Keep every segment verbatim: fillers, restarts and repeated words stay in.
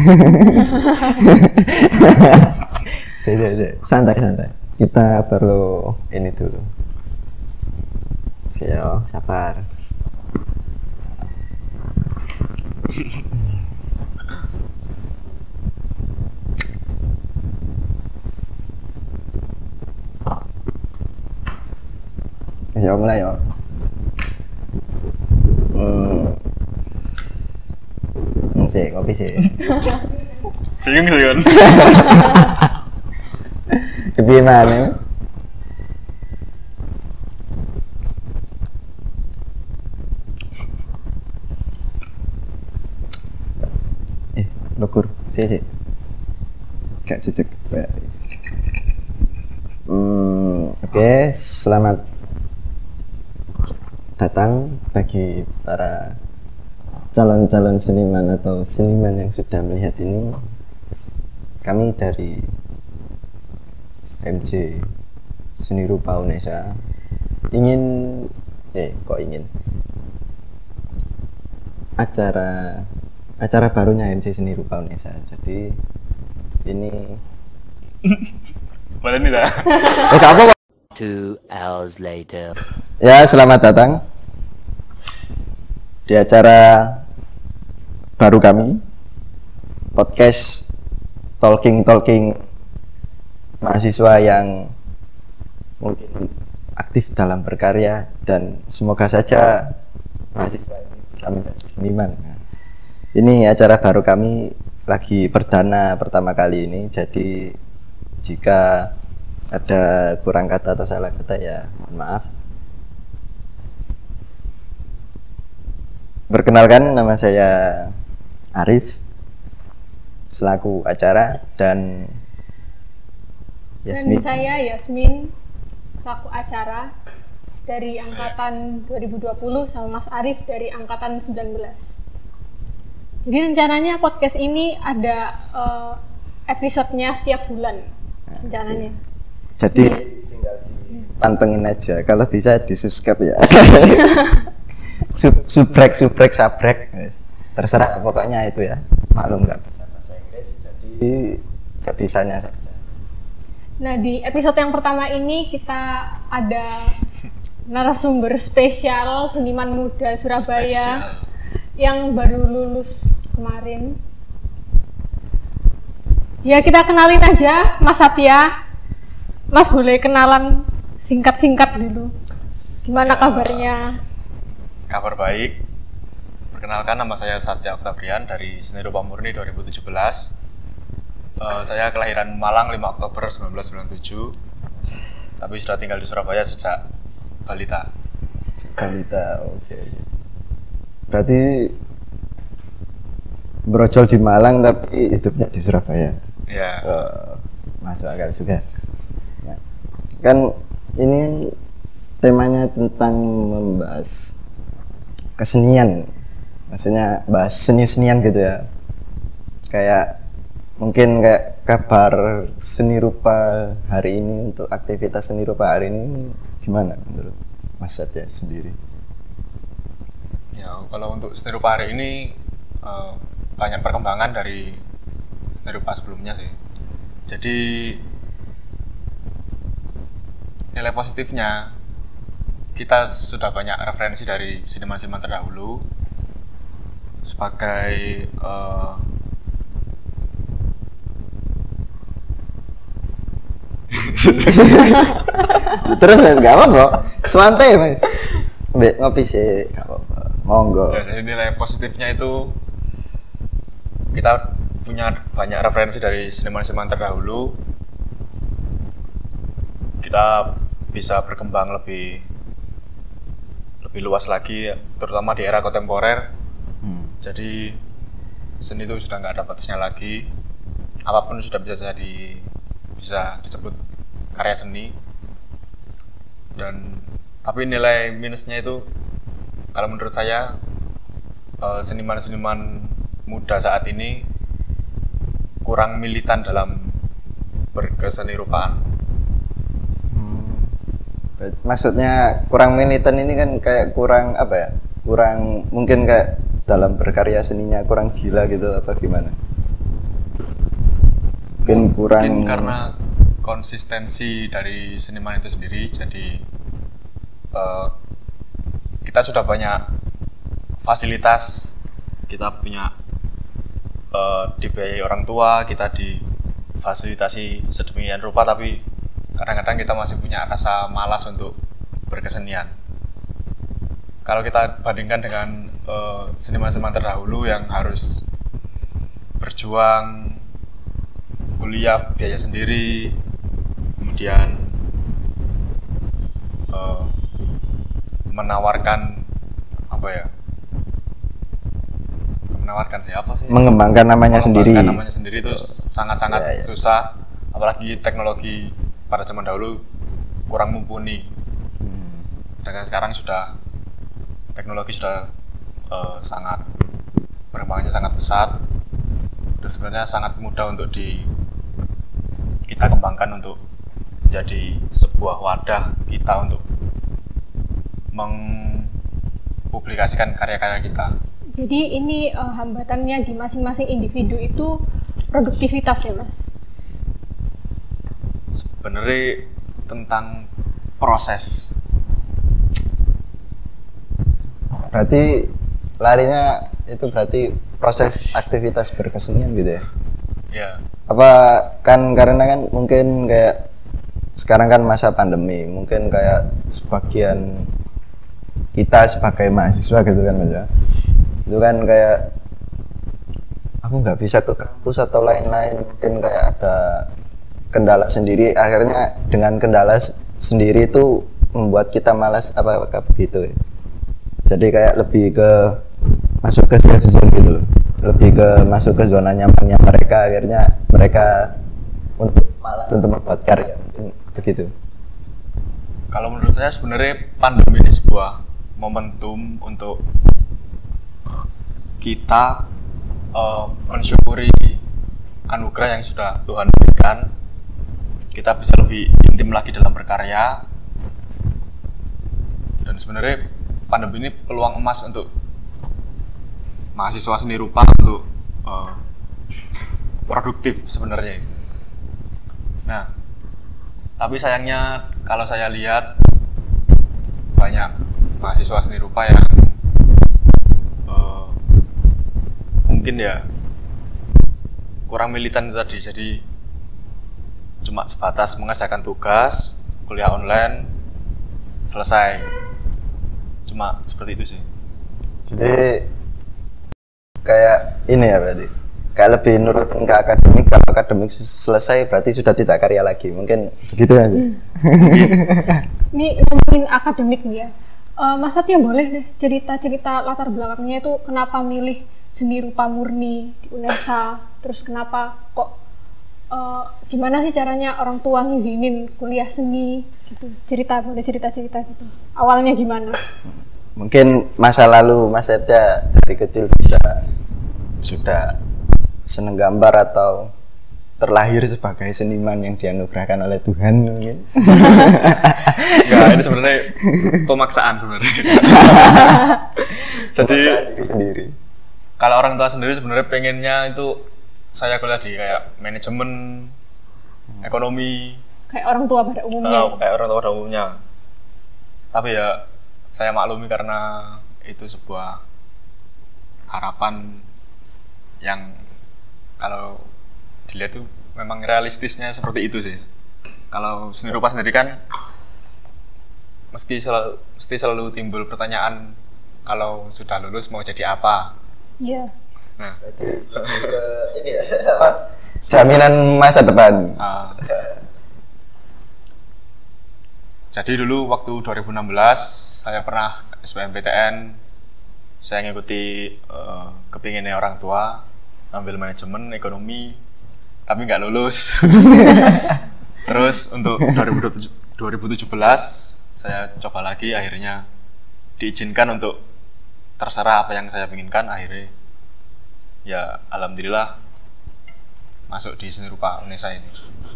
Santai santai. Kita perlu ini dulu. Siap, sabar. Ya mulai ya. Hmm. Sih, ngopi sih. Bingung sih kan. Kepiye maneh? Eh, lokur. Sih sih. Gak cecek. Hmm, oke, okay. Selamat datang bagi para calon-calon seniman atau seniman yang sudah melihat ini. Kami dari M J Seni Rupa Unesa ingin eh kok ingin acara acara barunya M J Seni Rupa Unesa. Jadi ini boleh nih dah. Eh apa? Two hours later. Ya, selamat datang di acara baru kami, podcast talking talking mahasiswa yang mungkin aktif dalam berkarya, dan semoga saja mahasiswa ini bisa menjadi seniman. Nah, ini acara baru kami, lagi perdana pertama kali ini, jadi jika ada kurang kata atau salah kata ya mohon maaf. Perkenalkan, nama saya Arif selaku acara, dan Yasmin. Dan saya Yasmin selaku acara dari angkatan dua ribu dua puluh, sama Mas Arif dari angkatan sembilan belas. Jadi rencananya podcast ini ada uh, episodenya setiap bulan rencananya. Jadi tinggal dipantengin aja, kalau bisa di subscribe ya. Sub, subrek, subrek, sabrek, terserah pokoknya itu ya. Maklum nggak bisa bahasa Inggris, jadi sebisanya saja. Nah, di episode yang pertama ini kita ada narasumber spesial, seniman muda Surabaya spesial, yang baru lulus kemarin. Ya, kita kenalin aja Mas Satya. Mas boleh kenalan singkat-singkat dulu. Gimana kabarnya? Kabar baik. Perkenalkan, nama saya Satya Oktabrian dari Seni Rupa Murni dua ribu tujuh belas. Uh, saya kelahiran Malang lima Oktober seribu sembilan ratus sembilan puluh tujuh, tapi sudah tinggal di Surabaya sejak balita. Sejak balita, oke. Okay. Berarti brojol di Malang tapi hidupnya di Surabaya. Ya. Oh, masuk akal juga. Nah, kan ini temanya tentang membahas kesenian, maksudnya bahas seni-senian gitu ya. Kayak mungkin kayak kabar seni rupa hari ini, untuk aktivitas seni rupa hari ini gimana menurut Mas Satya sendiri? Ya, kalau untuk seni rupa hari ini uh, banyak perkembangan dari seni rupa sebelumnya sih. Jadi nilai positifnya, kita sudah banyak referensi dari seniman-seniman terdahulu sebagai uh, terus nggak apa-apa, santai mas, ngopi sih nggak apa-apa, monggo. Ya, jadi nilai positifnya itu kita punya banyak referensi dari seniman-seniman terdahulu, kita bisa berkembang lebih lebih luas lagi, terutama di era kontemporer. hmm. Jadi seni itu sudah nggak ada batasnya lagi, apapun sudah bisa jadi bisa disebut karya seni. Dan tapi nilai minusnya itu, kalau menurut saya, seniman-seniman muda saat ini kurang militan dalam berkeseni rupaan. Maksudnya kurang militan ini kan kayak kurang apa ya, kurang mungkin kayak dalam berkarya seninya kurang gila gitu apa gimana? mungkin kurang mungkin karena konsistensi dari seniman itu sendiri, jadi uh, kita sudah banyak fasilitas, kita punya uh, dibiayai orang tua, kita difasilitasi sedemikian rupa, tapi kadang-kadang kita masih punya rasa malas untuk berkesenian. Kalau kita bandingkan dengan uh, seniman-seniman terdahulu yang harus berjuang, kuliah biaya sendiri, kemudian uh, menawarkan apa ya? Menawarkan siapa sih? Mengembangkan namanya sendiri. Mengembangkan namanya sendiri itu sangat-sangat ya, ya. susah, apalagi teknologi pada zaman dahulu kurang mumpuni. Hmm. Sedangkan sekarang sudah teknologi sudah uh, sangat perkembangannya sangat pesat dan sebenarnya sangat mudah untuk di kita kembangkan untuk menjadi sebuah wadah kita untuk mempublikasikan karya-karya kita. Jadi ini uh, hambatannya di masing-masing individu itu produktivitas ya Mas? Sebenarnya tentang proses. Berarti larinya itu berarti proses aktivitas berkesenian gitu ya? Ya. Apa kan karena kan mungkin kayak sekarang kan masa pandemi, mungkin kayak sebagian kita sebagai mahasiswa gitu kan Mas ya, itu kan kayak aku nggak bisa ke kampus atau lain-lain, mungkin kayak ada kendala sendiri, akhirnya dengan kendala sendiri itu membuat kita malas apa apa begitu ya. Jadi kayak lebih ke masuk ke safe zone gitu loh, lebih ke masuk ke zona nyamannya mereka, akhirnya mereka untuk malas untuk membuat karya begitu. Kalau menurut saya sebenarnya pandemi ini sebuah momentum untuk kita uh, mensyukuri anugerah yang sudah Tuhan berikan. Kita bisa lebih intim lagi dalam berkarya, dan sebenarnya pandemi ini peluang emas untuk mahasiswa seni rupa untuk uh, produktif sebenarnya. Nah, tapi sayangnya kalau saya lihat banyak mahasiswa seni rupa yang uh, mungkin ya kurang militan itu tadi, jadi cuma sebatas mengerjakan tugas, kuliah online, selesai. Cuma seperti itu sih. Jadi kayak ini ya berarti, kayak lebih nurutin ke akademik, kalau akademik selesai berarti sudah tidak karya lagi, mungkin begitu aja. Hmm. Ini ngomongin akademik nih ya, uh, Mas Satya boleh deh cerita-cerita latar belakangnya itu kenapa milih seni rupa murni di UNESA, terus kenapa kok uh, gimana sih caranya orang tua ngizinin kuliah seni gitu, cerita boleh cerita-cerita gitu, awalnya gimana? Mungkin masa lalu Mas Satya dari kecil bisa sudah seneng gambar atau terlahir sebagai seniman yang dianugerahkan oleh Tuhan mungkin. Ya ini sebenarnya pemaksaan sebenarnya. Jadi diri sendiri. Kalau orang tua sendiri sebenarnya pengennya itu saya kuliah di kayak manajemen, ekonomi. Kayak orang tua pada umumnya. Uh, kayak orang tua pada umumnya. Tapi ya saya maklumi karena itu sebuah harapan yang kalau dilihat tuh memang realistisnya seperti itu sih. Kalau seni rupa sendiri kan meski selalu, mesti selalu timbul pertanyaan kalau sudah lulus mau jadi apa. Iya. Nah, ini ya, apa? Jaminan masa depan. Uh, jadi dulu waktu dua ribu enam belas saya pernah S B M P T N, saya ngikuti uh, kepinginnya orang tua, ambil manajemen ekonomi, tapi nggak lulus. Terus untuk dua ribu tujuh belas saya coba lagi, akhirnya diizinkan untuk terserah apa yang saya inginkan. Akhirnya ya alhamdulillah masuk di seni rupa UNESA ini.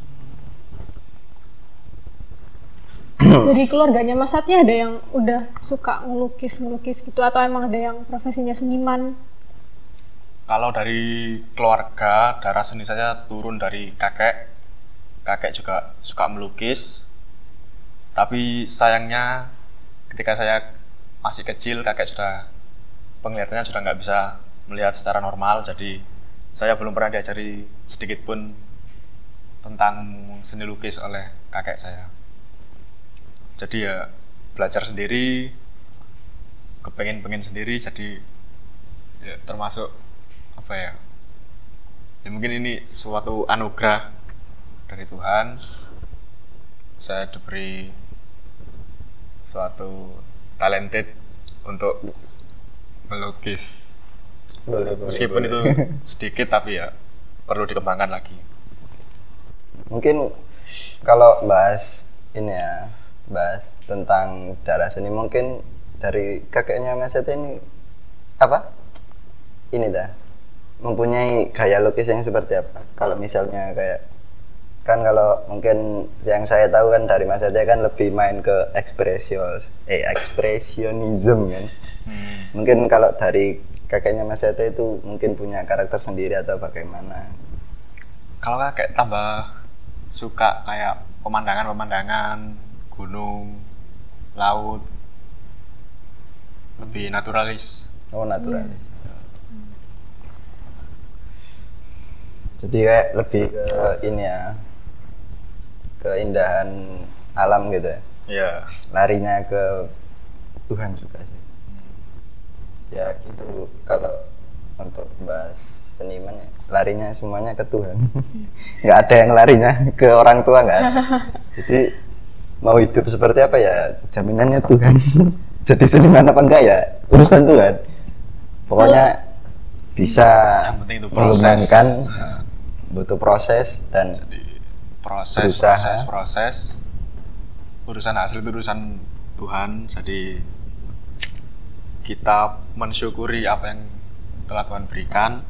Dari keluarganya Mas Satya ada yang udah suka ngelukis ngelukis gitu atau emang ada yang profesinya seniman? Kalau dari keluarga, darah seni saya turun dari kakek. Kakek juga suka melukis. Tapi sayangnya ketika saya masih kecil, kakek sudah penglihatannya sudah nggak bisa melihat secara normal. Jadi saya belum pernah diajari sedikit pun tentang seni lukis oleh kakek saya. Jadi ya belajar sendiri, kepengen-pengen sendiri, jadi ya termasuk apa ya, ya mungkin ini suatu anugerah dari Tuhan. Saya diberi suatu talented untuk melukis. Boleh, boleh, Meskipun boleh. itu sedikit tapi ya perlu dikembangkan lagi. Mungkin kalau bahas ini ya, bahas tentang darah seni, mungkin dari kakeknya Mas Ete ini apa? Ini dah mempunyai gaya lukis yang seperti apa? Kalau misalnya kayak kan kalau mungkin yang saya tahu kan dari Mas Ete kan lebih main ke ekspresionis, eh ekspresionisme kan. Hmm. Mungkin kalau dari kakeknya Mas Ete itu mungkin punya karakter sendiri atau bagaimana? Kalau kakek tambah suka kayak pemandangan-pemandangan, gunung, laut, lebih naturalis. Oh, naturalis. Jadi kayak lebih ke ini ya, keindahan alam gitu ya. Iya. Larinya ke Tuhan juga sih. Ya gitu, kalau untuk bahas seniman ya, larinya semuanya ke Tuhan. Nggak ada yang larinya ke orang tua, nggak ada. Jadi mau hidup seperti apa ya jaminannya Tuhan. Jadi seniman apa enggak ya urusan Tuhan. Pokoknya bisa Yang penting itu proses. mengembangkan, butuh proses dan Jadi proses, berusaha. proses, proses. Urusan hasil itu urusan Tuhan. Jadi kita mensyukuri apa yang telah Tuhan berikan.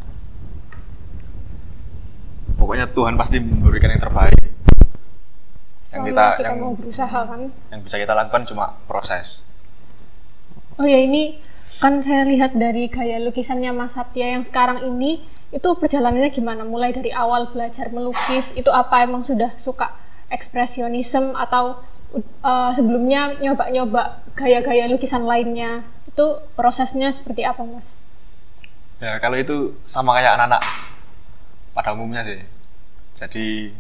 Pokoknya Tuhan pasti memberikan yang terbaik. Yang kita, Soalnya kita yang, mau berusaha kan. yang bisa kita lakukan cuma proses. Oh ya, ini kan saya lihat dari gaya lukisannya Mas Satya yang sekarang ini, itu perjalanannya gimana? Mulai dari awal belajar melukis, itu apa emang sudah suka ekspresionisme atau uh, sebelumnya nyoba-nyoba gaya-gaya lukisan lainnya? Itu prosesnya seperti apa, Mas? Ya kalau itu sama kayak anak-anak pada umumnya sih. Jadi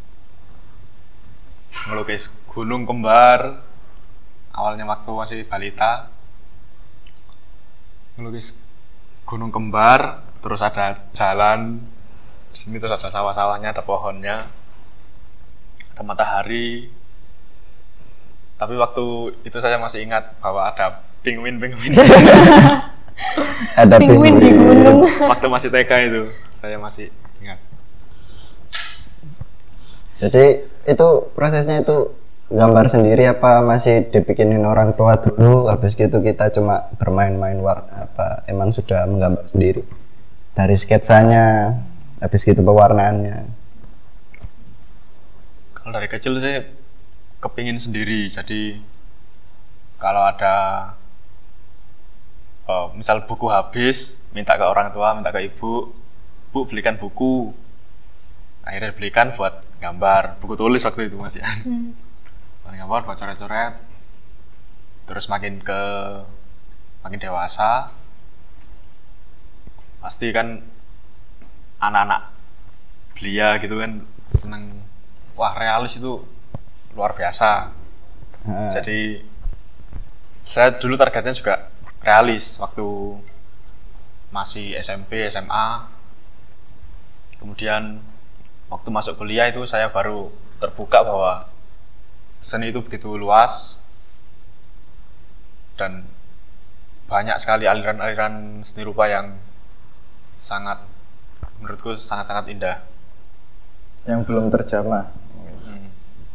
melukis gunung kembar awalnya waktu masih balita, melukis gunung kembar, terus ada jalan di sini, terus ada sawah-sawahnya, ada pohonnya, ada matahari. Tapi waktu itu saya masih ingat bahwa ada penguin-penguin. ada Penguin di gunung. Waktu masih T K itu saya masih ingat. Jadi itu prosesnya itu gambar sendiri apa masih dibikinin orang tua dulu, habis gitu kita cuma bermain-main warna, apa emang sudah menggambar sendiri dari sketsanya, habis gitu pewarnaannya? Kalau dari kecil saya kepingin sendiri. Jadi kalau ada oh, misal buku habis, minta ke orang tua, minta ke ibu, Bu belikan buku. Akhirnya belikan buat gambar, buku tulis waktu itu Mas ya. Hmm. Buat gambar, buat coret-coret. Terus makin ke makin dewasa, pasti kan anak-anak belia gitu kan seneng, wah realis itu luar biasa. Nah, Jadi saya dulu targetnya juga realis waktu masih S M P, S M A. Kemudian waktu masuk kuliah itu saya baru terbuka bahwa seni itu begitu luas dan banyak sekali aliran-aliran seni rupa yang sangat, menurutku sangat-sangat indah. yang belum terjamah. Hmm.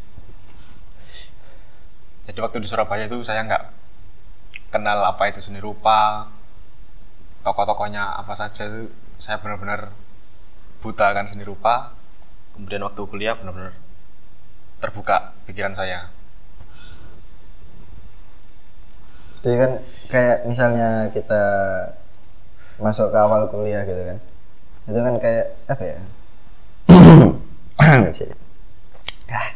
Jadi waktu di Surabaya itu saya nggak kenal apa itu seni rupa, tokoh-tokohnya apa saja, itu saya benar-benar buta kan seni rupa. Kemudian waktu kuliah benar-benar terbuka pikiran saya. Jadi kan kayak misalnya kita masuk ke awal kuliah gitu kan, itu kan kayak apa ya? Ah.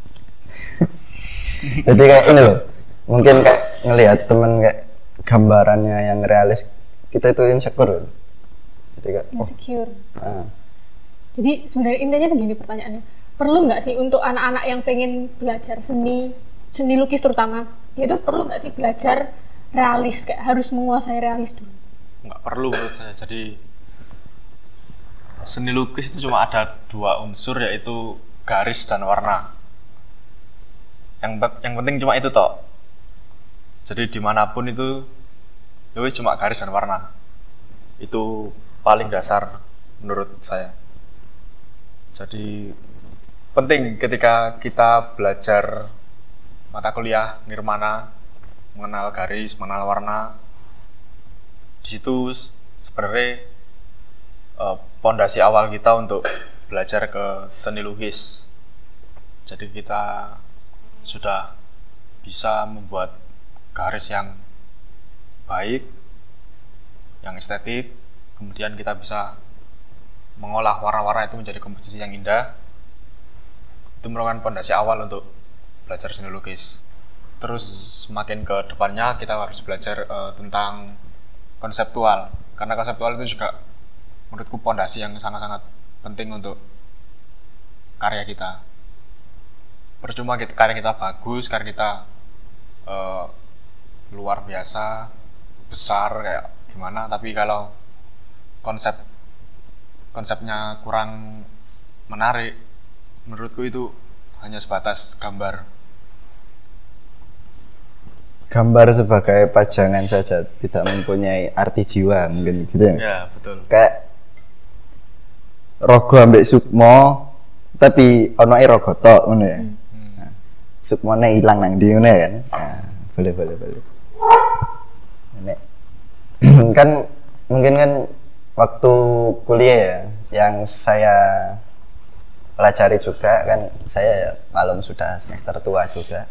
Jadi kayak ini loh, mungkin kayak ngelihat temen kayak gambarannya yang realis, kita itu insecure loh. Jadi kayak oh, insecure. ah. Jadi sebenarnya intinya tuh gini pertanyaannya, perlu nggak sih untuk anak-anak yang pengen belajar seni, seni lukis terutama, dia tuh perlu nggak sih belajar realis, kayak harus menguasai realis dulu? Nggak perlu menurut saya. Jadi seni lukis itu cuma ada dua unsur, yaitu garis dan warna. Yang yang penting cuma itu toh. Jadi dimanapun itu, ya cuma garis dan warna. Itu paling dasar menurut saya. Jadi penting ketika kita belajar mata kuliah nirmana, mengenal garis, mengenal warna. Di situ sebenarnya eh, pondasi awal kita untuk belajar ke seni lukis. Jadi kita sudah bisa membuat garis yang baik, yang estetik. Kemudian kita bisa mengolah warna-warna itu menjadi komposisi yang indah. Itu merupakan pondasi awal untuk belajar seni lukis. Terus semakin ke depannya kita harus belajar uh, tentang konseptual, karena konseptual itu juga menurutku pondasi yang sangat-sangat penting untuk karya kita. Percuma kita, karya kita bagus, karya kita uh, luar biasa, besar kayak gimana, tapi kalau konsep konsepnya kurang menarik, menurutku itu hanya sebatas gambar. Gambar sebagai pajangan saja, tidak mempunyai arti jiwa mungkin gitu ya. Ya, betul. Kayak rogo ambek sukmo tapi ono e rogo tok ngono ya. Hmm. Nah, sukmone ilang nang ndi ngono ya kan. Nah, boleh boleh boleh. Nek kan mungkin kan waktu kuliah ya, yang saya pelajari juga kan, saya malum sudah semester tua juga.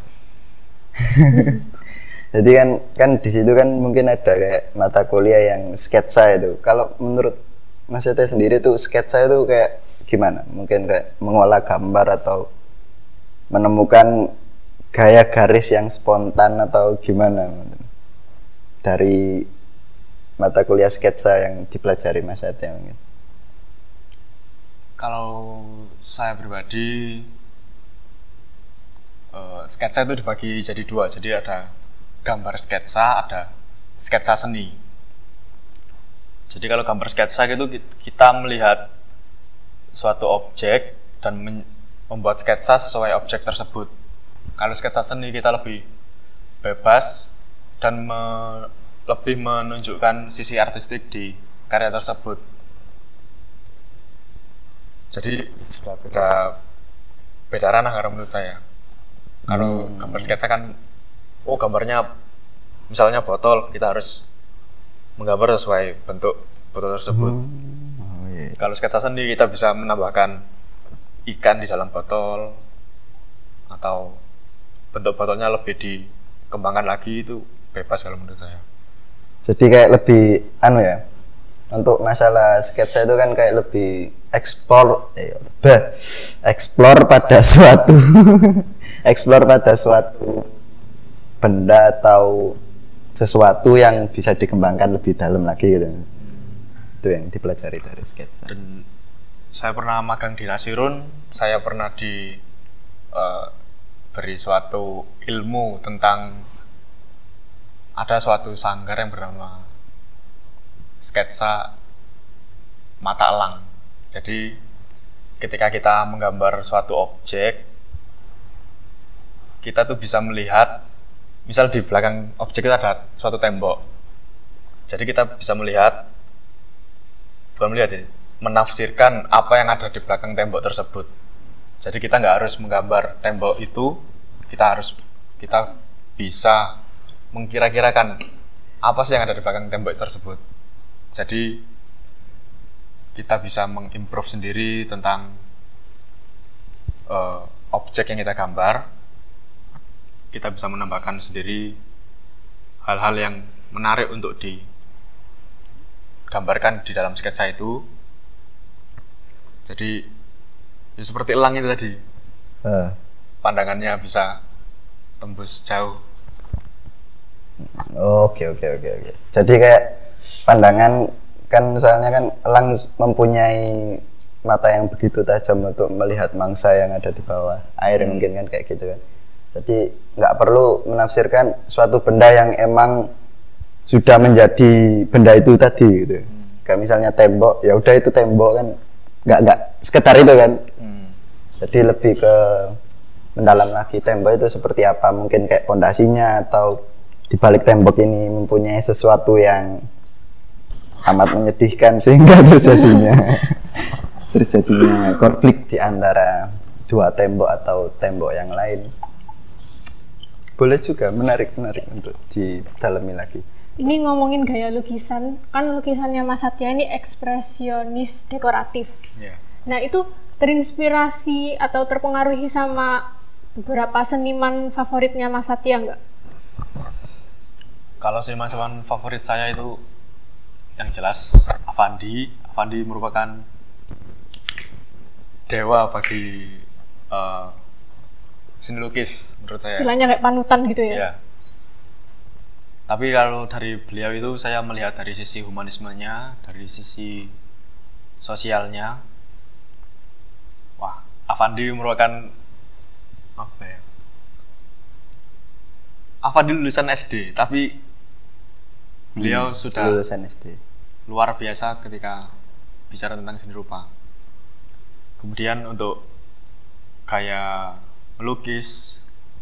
Jadi kan kan di situ kan mungkin ada kayak mata kuliah yang sketsa itu. Kalau menurut Mas Ete sendiri tuh sketsa itu kayak gimana? Mungkin kayak mengolah gambar atau menemukan gaya garis yang spontan atau gimana? Dari mata kuliah sketsa yang dipelajari Mas Ete mungkin. Kalau saya pribadi, uh, sketsa itu dibagi jadi dua. Jadi ada gambar sketsa, ada sketsa seni. Jadi kalau gambar sketsa itu kita melihat suatu objek dan membuat sketsa sesuai objek tersebut. Kalau sketsa seni kita lebih bebas dan me lebih menunjukkan sisi artistik di karya tersebut. Jadi sudah beda beda ranah kalau menurut saya. Kalau hmm. gambar sketsa kan, oh gambarnya misalnya botol, kita harus menggambar sesuai bentuk botol tersebut. Hmm. Oh, iya. Kalau sketsa seni kita bisa menambahkan ikan di dalam botol, atau bentuk botolnya lebih dikembangkan lagi, itu bebas kalau menurut saya. Jadi kayak lebih anu ya, untuk masalah sketsa itu kan kayak lebih explore eh, bah, explore pada suatu explore pada suatu benda atau sesuatu yang bisa dikembangkan lebih dalam lagi gitu. Itu yang dipelajari dari sketsa. Dan saya pernah magang di Nasirun, saya pernah di uh, beri suatu ilmu tentang ada suatu sanggar yang bernama sketsa mata elang. Jadi ketika kita menggambar suatu objek, kita tuh bisa melihat, misal di belakang objek itu ada suatu tembok. Jadi kita bisa melihat, bukan melihat ya, menafsirkan apa yang ada di belakang tembok tersebut. Jadi kita nggak harus menggambar tembok itu, kita harus kita bisa mengkira-kirakan apa sih yang ada di belakang tembok tersebut. Jadi kita bisa mengimprove sendiri tentang uh, objek yang kita gambar. Kita bisa menambahkan sendiri hal-hal yang menarik untuk digambarkan di dalam sketsa itu. Jadi ya seperti elang itu tadi, Uh. pandangannya bisa tembus jauh. Oke oke oke oke. Jadi kayak pandangan kan soalnya kan elang mempunyai mata yang begitu tajam untuk melihat mangsa yang ada di bawah air hmm. mungkin kan kayak gitu kan. Jadi nggak perlu menafsirkan suatu benda yang emang sudah menjadi benda itu tadi gitu. Hmm. Kayak misalnya tembok, ya udah itu tembok kan, nggak nggak sekedar itu kan. Hmm. Jadi lebih ke mendalam lagi, tembok itu seperti apa, mungkin kayak pondasinya atau di balik tembok ini mempunyai sesuatu yang amat menyedihkan sehingga terjadinya terjadinya konflik di antara dua tembok atau tembok yang lain. Boleh juga, menarik menarik untuk didalami lagi. Ini ngomongin gaya lukisan, kan lukisannya Mas Satya ini ekspresionis dekoratif. Yeah. Nah itu terinspirasi atau terpengaruhi sama beberapa seniman favoritnya Mas Satya nggak? Kalau seniman favorit saya itu yang jelas Affandi. Affandi merupakan dewa bagi uh, seni lukis menurut saya. Istilahnya kayak panutan gitu ya? Iya. Tapi kalau dari beliau itu saya melihat dari sisi humanismenya, dari sisi sosialnya. Wah, Affandi merupakan apa ya? Affandi lulusan S D, tapi beliau hmm, sudah lulusan S D. Luar biasa ketika bicara tentang seni rupa. Kemudian untuk gaya melukis,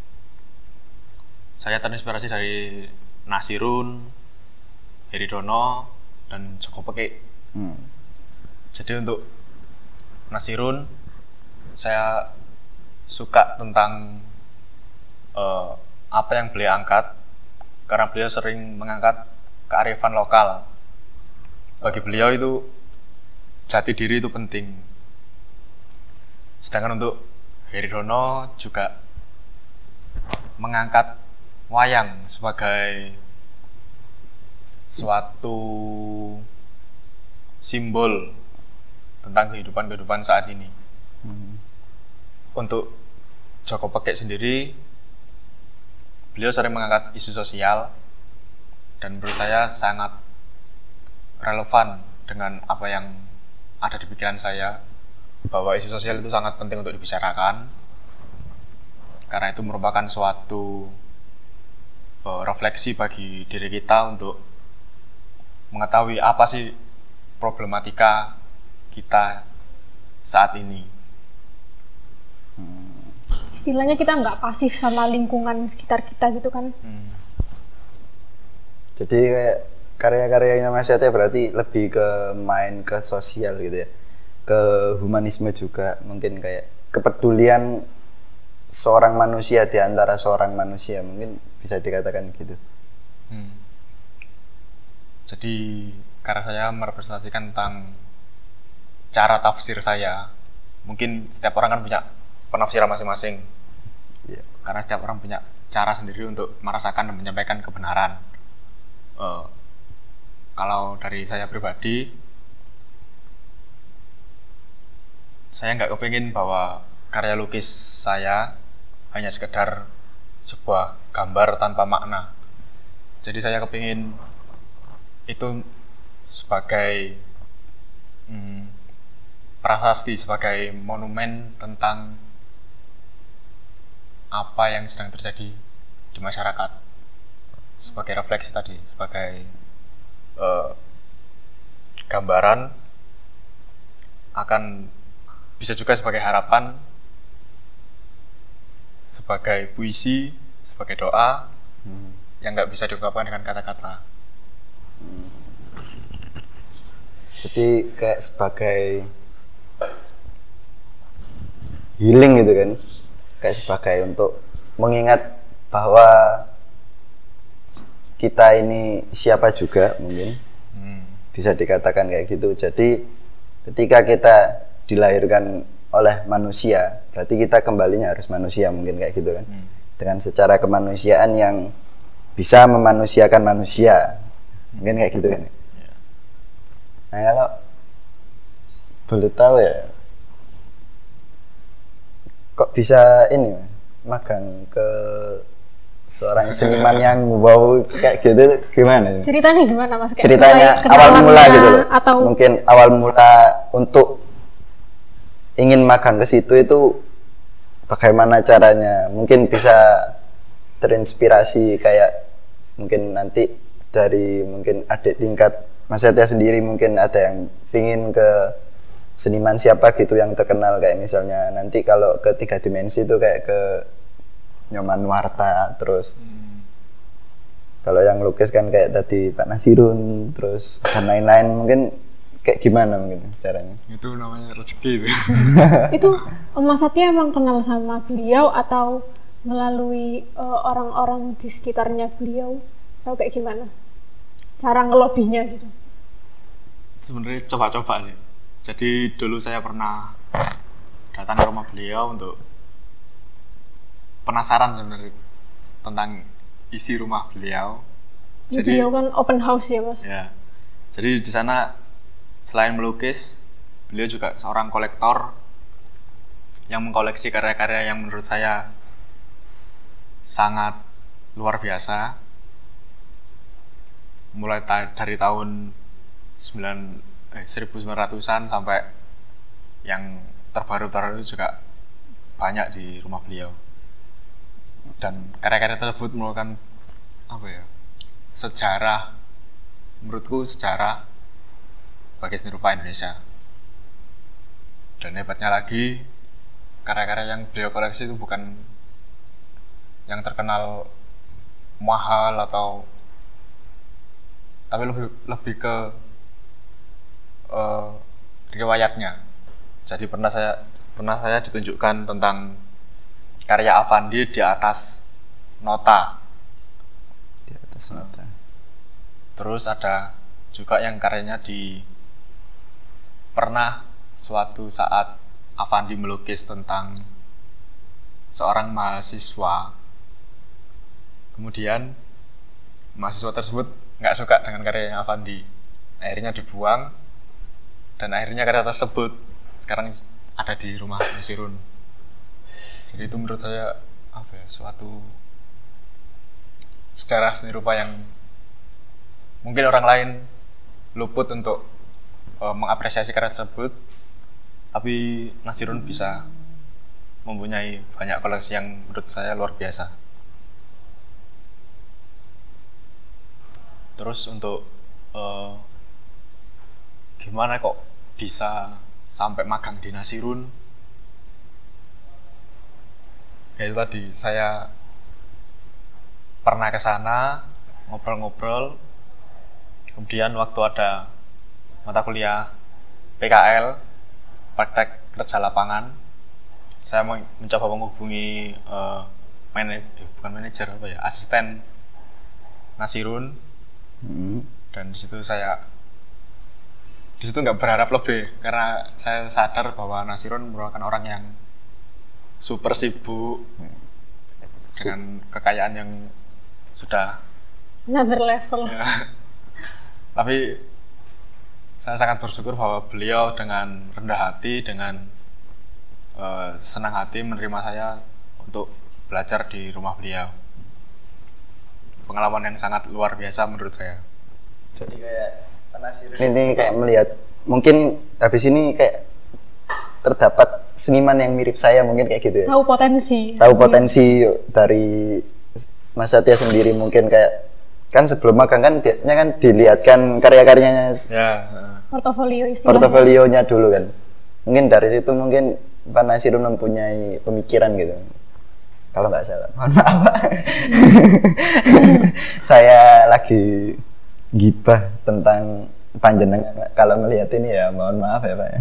saya terinspirasi dari Nasirun, Heridono, dan Joko Pekik. Hmm. Jadi untuk Nasirun, saya suka tentang uh, apa yang beliau angkat, karena beliau sering mengangkat kearifan lokal. Bagi beliau itu jati diri itu penting. Sedangkan untuk Heridono juga mengangkat wayang sebagai suatu simbol tentang kehidupan-kehidupan saat ini. Hmm. Untuk Joko Pekik sendiri, beliau sering mengangkat isu sosial dan menurut saya sangat relevan dengan apa yang ada di pikiran saya, bahwa isu sosial itu sangat penting untuk dibicarakan karena itu merupakan suatu uh, refleksi bagi diri kita untuk mengetahui apa sih problematika kita saat ini. Hmm. Istilahnya kita nggak pasif sama lingkungan sekitar kita gitu kan. Hmm. Jadi kayak karya-karyanya Mas Satya berarti lebih ke main ke sosial gitu ya, ke humanisme juga, mungkin kayak kepedulian seorang manusia di antara seorang manusia, mungkin bisa dikatakan gitu. Hmm. Jadi karena saya merepresentasikan tentang cara tafsir saya, mungkin setiap orang kan punya penafsiran masing-masing. Yeah. Karena setiap orang punya cara sendiri untuk merasakan dan menyampaikan kebenaran. Uh, kalau dari saya pribadi, saya nggak kepingin bahwa karya lukis saya hanya sekedar sebuah gambar tanpa makna. Jadi saya kepingin itu sebagai hmm, prasasti, sebagai monumen tentang apa yang sedang terjadi di masyarakat, sebagai refleksi tadi, sebagai uh, gambaran, akan bisa juga sebagai harapan, sebagai puisi, sebagai doa hmm. yang nggak bisa diungkapkan dengan kata-kata. Hmm. Jadi kayak sebagai healing gitu kan, kayak sebagai untuk mengingat bahwa kita ini siapa juga, mungkin hmm. bisa dikatakan kayak gitu. Jadi ketika kita dilahirkan oleh manusia, berarti kita kembalinya harus manusia, mungkin kayak gitu kan, hmm. dengan secara kemanusiaan yang bisa memanusiakan manusia, mungkin kayak gitu kan. Yeah. Nah kalau boleh tahu ya, bisa ini magang ke seorang seniman yang wow kayak gitu gimana? Ceritanya gimana Mas? Kayak Ceritanya mulai awal mula kenalannya gitu loh. Atau Mungkin awal mula untuk ingin magang ke situ itu bagaimana caranya? Mungkin bisa terinspirasi kayak mungkin nanti dari mungkin adik tingkat Mas Setia sendiri mungkin ada yang pingin ke seniman siapa gitu yang terkenal kayak misalnya nanti kalau ke tiga dimensi itu kayak ke Nyoman Nuarta terus hmm. kalau yang lukis kan kayak tadi Pak Nasirun terus dan lain-lain mungkin kayak gimana mungkin caranya itu namanya rezeki itu. Itu Mas Satya emang kenal sama beliau atau melalui uh, orang-orang di sekitarnya beliau atau kayak gimana cara ngelobinya gitu? Sebenarnya coba-coba sih. Jadi dulu saya pernah datang ke rumah beliau untuk penasaran sebenarnya tentang isi rumah beliau. Jadi beliau kan open house ya Mas. Ya. Jadi di sana selain melukis, beliau juga seorang kolektor yang mengkoleksi karya-karya yang menurut saya sangat luar biasa. Mulai ta- dari tahun sembilan eh, seribu sembilan ratusan sampai yang terbaru-terbaru juga banyak di rumah beliau. Dan karya-karya tersebut merupakan apa ya sejarah menurutku sejarah bagi seni rupa Indonesia. Dan hebatnya lagi karya-karya yang beliau koleksi itu bukan yang terkenal mahal atau tapi lebih lebih ke uh, riwayatnya. Jadi pernah saya pernah saya ditunjukkan tentang karya Avandi di atas nota. Di atas nota. Terus ada juga yang karyanya di pernah suatu saat Avandi melukis tentang seorang mahasiswa. Kemudian mahasiswa tersebut nggak suka dengan karyanya Avandi, akhirnya dibuang dan akhirnya karya tersebut sekarang ada di rumah Nasirun. Jadi itu menurut saya apa ya suatu sejarah seni rupa yang mungkin orang lain luput untuk uh, mengapresiasi karya tersebut, tapi Nasirun bisa mempunyai banyak koleksi yang menurut saya luar biasa. Terus untuk uh, gimana kok bisa sampai magang di Nasirun? Ya itu tadi saya pernah ke sana ngobrol-ngobrol. Kemudian waktu ada mata kuliah P K L, praktek kerja lapangan, saya mencoba menghubungi uh, manajer, bukan manajer apa ya, asisten Nasirun. Hmm. Dan di situ saya di situ nggak berharap lebih karena saya sadar bahwa Nasirun merupakan orang yang super sibuk hmm. dengan kekayaan yang sudah another level. Ya. Tapi saya sangat bersyukur bahwa beliau dengan rendah hati, dengan uh, senang hati menerima saya untuk belajar di rumah beliau. Pengalaman yang sangat luar biasa menurut saya. Jadi kayak Nasirun ini kayak melihat mungkin habis ini kayak terdapat seniman yang mirip saya mungkin kayak gitu ya. Tahu potensi. Tahu potensi dari Mas Satya sendiri mungkin kayak kan sebelum magang kan biasanya kan dilihatkan karya-karyanya. Ya. Portofolio istilahnya. Portofolionya dulu kan. Mungkin dari situ mungkin Pak Nasirun mempunyai pemikiran gitu. Kalau nggak salah, mohon maaf. Saya lagi gibah tentang panjenengan. Kalau melihat ini ya mohon maaf ya Pak.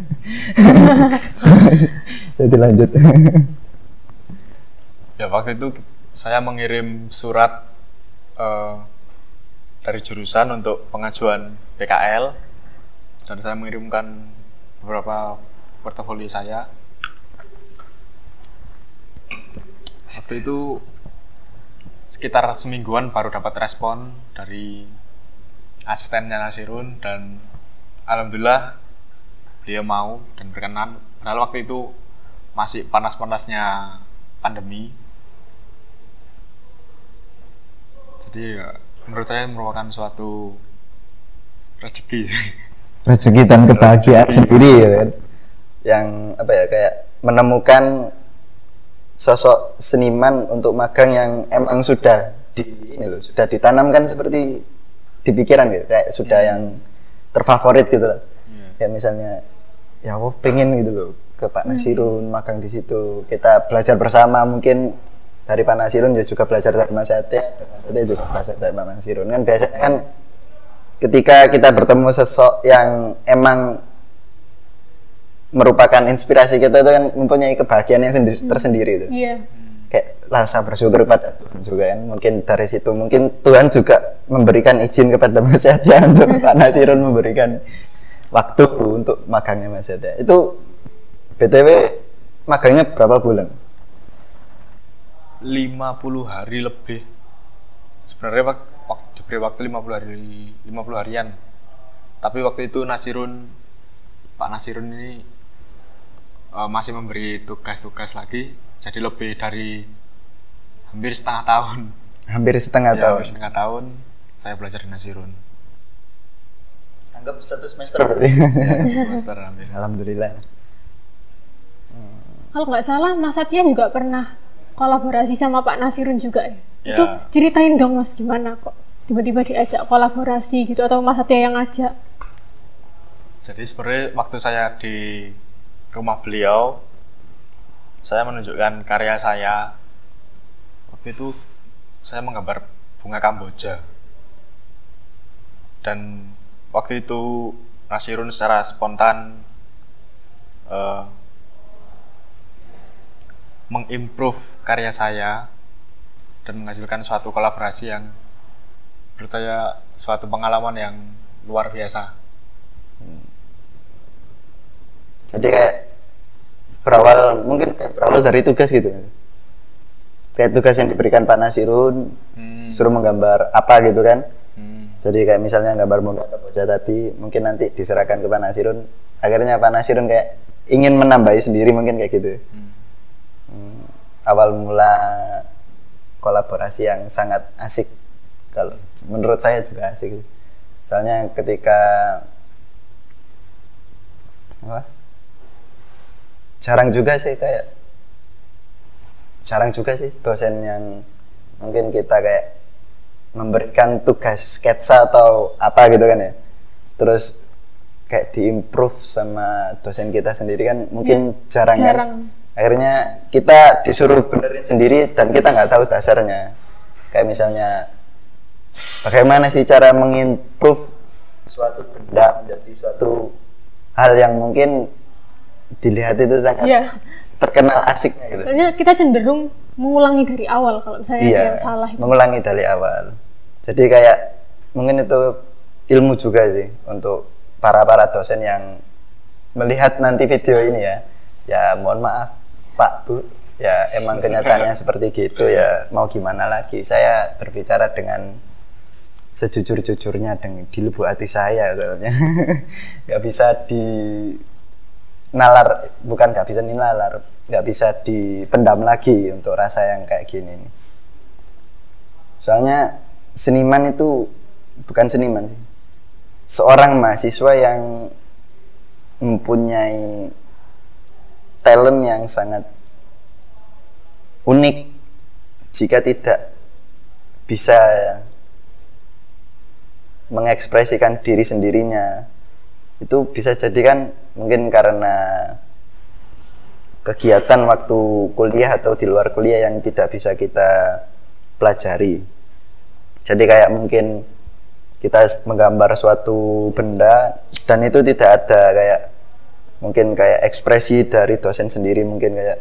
Jadi lanjut. Ya waktu itu saya mengirim surat uh, dari jurusan untuk pengajuan P K L dan saya mengirimkan beberapa portofolio saya. Waktu itu sekitar semingguan baru dapat respon dari asistennya Nasirun dan alhamdulillah beliau mau dan berkenan. Padahal waktu itu masih panas-panasnya pandemi. Jadi ya, menurut saya merupakan suatu rezeki. Rezeki dan kebahagiaan sendiri ya kan. Yang apa ya, kayak menemukan sosok seniman untuk magang yang emang sudah di ini loh, sudah ditanamkan seperti di pikiran gitu, kayak sudah Hmm. yang terfavorit gitu loh. Iya. Kayak misalnya ya aku pengen gitu loh ke Pak Nasirun magang di situ, kita belajar bersama, mungkin dari Pak Nasirun ya juga belajar dari Mas Ate, dan Mas Ate juga belajar dari Pak Nasirun. Kan biasanya kan ketika kita bertemu sosok yang emang merupakan inspirasi kita, itu kan mempunyai kebahagiaan yang sendi- tersendiri itu. Iya. Kayak rasa bersyukur pada Tuhan juga kan. Mungkin dari situ mungkin Tuhan juga memberikan izin kepada Mas Yadya untuk Pak Nasirun memberikan waktu untuk magangnya Mas Yadya. Itu B T W magangnya berapa bulan? lima puluh hari lebih. Sebenarnya wak- wak- diberi waktu lima puluh hari, lima puluh harian. Tapi waktu itu Nasirun, Pak Nasirun ini uh, masih memberi tugas-tugas lagi, jadi lebih dari hampir setengah tahun. Hampir setengah Ya, tahun. hampir setengah tahun saya belajar di Nasirun. Anggap satu semester berarti. Ya, master hampir. Alhamdulillah. Kalau nggak salah Mas Satya juga pernah kolaborasi sama Pak Nasirun juga ya. Ya. Itu ceritain dong Mas, gimana kok tiba-tiba diajak kolaborasi gitu, atau Mas Satya yang ngajak? Jadi sebenarnya waktu saya di rumah beliau, saya menunjukkan karya saya. Waktu itu saya menggambar bunga Kamboja. Dan waktu itu Nasirun secara spontan uh, mengimprove karya saya dan menghasilkan suatu kolaborasi yang menurut saya suatu pengalaman yang luar biasa. Jadi kayak berawal mungkin kayak berawal dari tugas gitu. Kayak tugas yang diberikan Pak Nasirun, Hmm. suruh menggambar apa gitu kan. Hmm. Jadi kayak misalnya gambar bunga Kamboja tadi, mungkin nanti diserahkan ke Pak Nasirun. Akhirnya Pak Nasirun kayak ingin menambahi sendiri mungkin kayak gitu. Hmm. Hmm, awal mula kolaborasi yang sangat asik, kalau menurut saya juga asik. Soalnya ketika apa? Jarang juga sih kayak jarang juga sih dosen yang mungkin kita kayak memberikan tugas sketsa atau apa gitu kan ya, terus kayak diimprove sama dosen kita sendiri kan mungkin jarang, Jarang. kan. Akhirnya kita disuruh benerin sendiri dan kita nggak tahu dasarnya. Kayak misalnya bagaimana sih cara mengimprove suatu benda menjadi suatu hal yang mungkin dilihat itu sangat Iya. terkenal asiknya gitu. Soalnya kita cenderung mengulangi dari awal kalau misalnya ada Iya, yang salah itu. mengulangi dari awal. Jadi kayak mungkin itu ilmu juga sih untuk para-para dosen yang melihat nanti video ini ya. Ya mohon maaf Pak Bu, ya emang kenyataannya seperti gitu ya, mau gimana lagi. Saya berbicara dengan sejujur-jujurnya dengan di lubuk hati saya soalnya. Gak bisa di nalar, bukan gak bisa dinalar, gak bisa dipendam lagi untuk rasa yang kayak gini nih. Soalnya seniman itu bukan seniman sih, seorang mahasiswa yang mempunyai talent yang sangat unik. Jika tidak bisa mengekspresikan diri sendirinya, itu bisa jadi kan mungkin karena kegiatan waktu kuliah atau di luar kuliah yang tidak bisa kita pelajari. Jadi kayak mungkin kita menggambar suatu benda dan itu tidak ada kayak mungkin kayak ekspresi dari dosen sendiri, mungkin kayak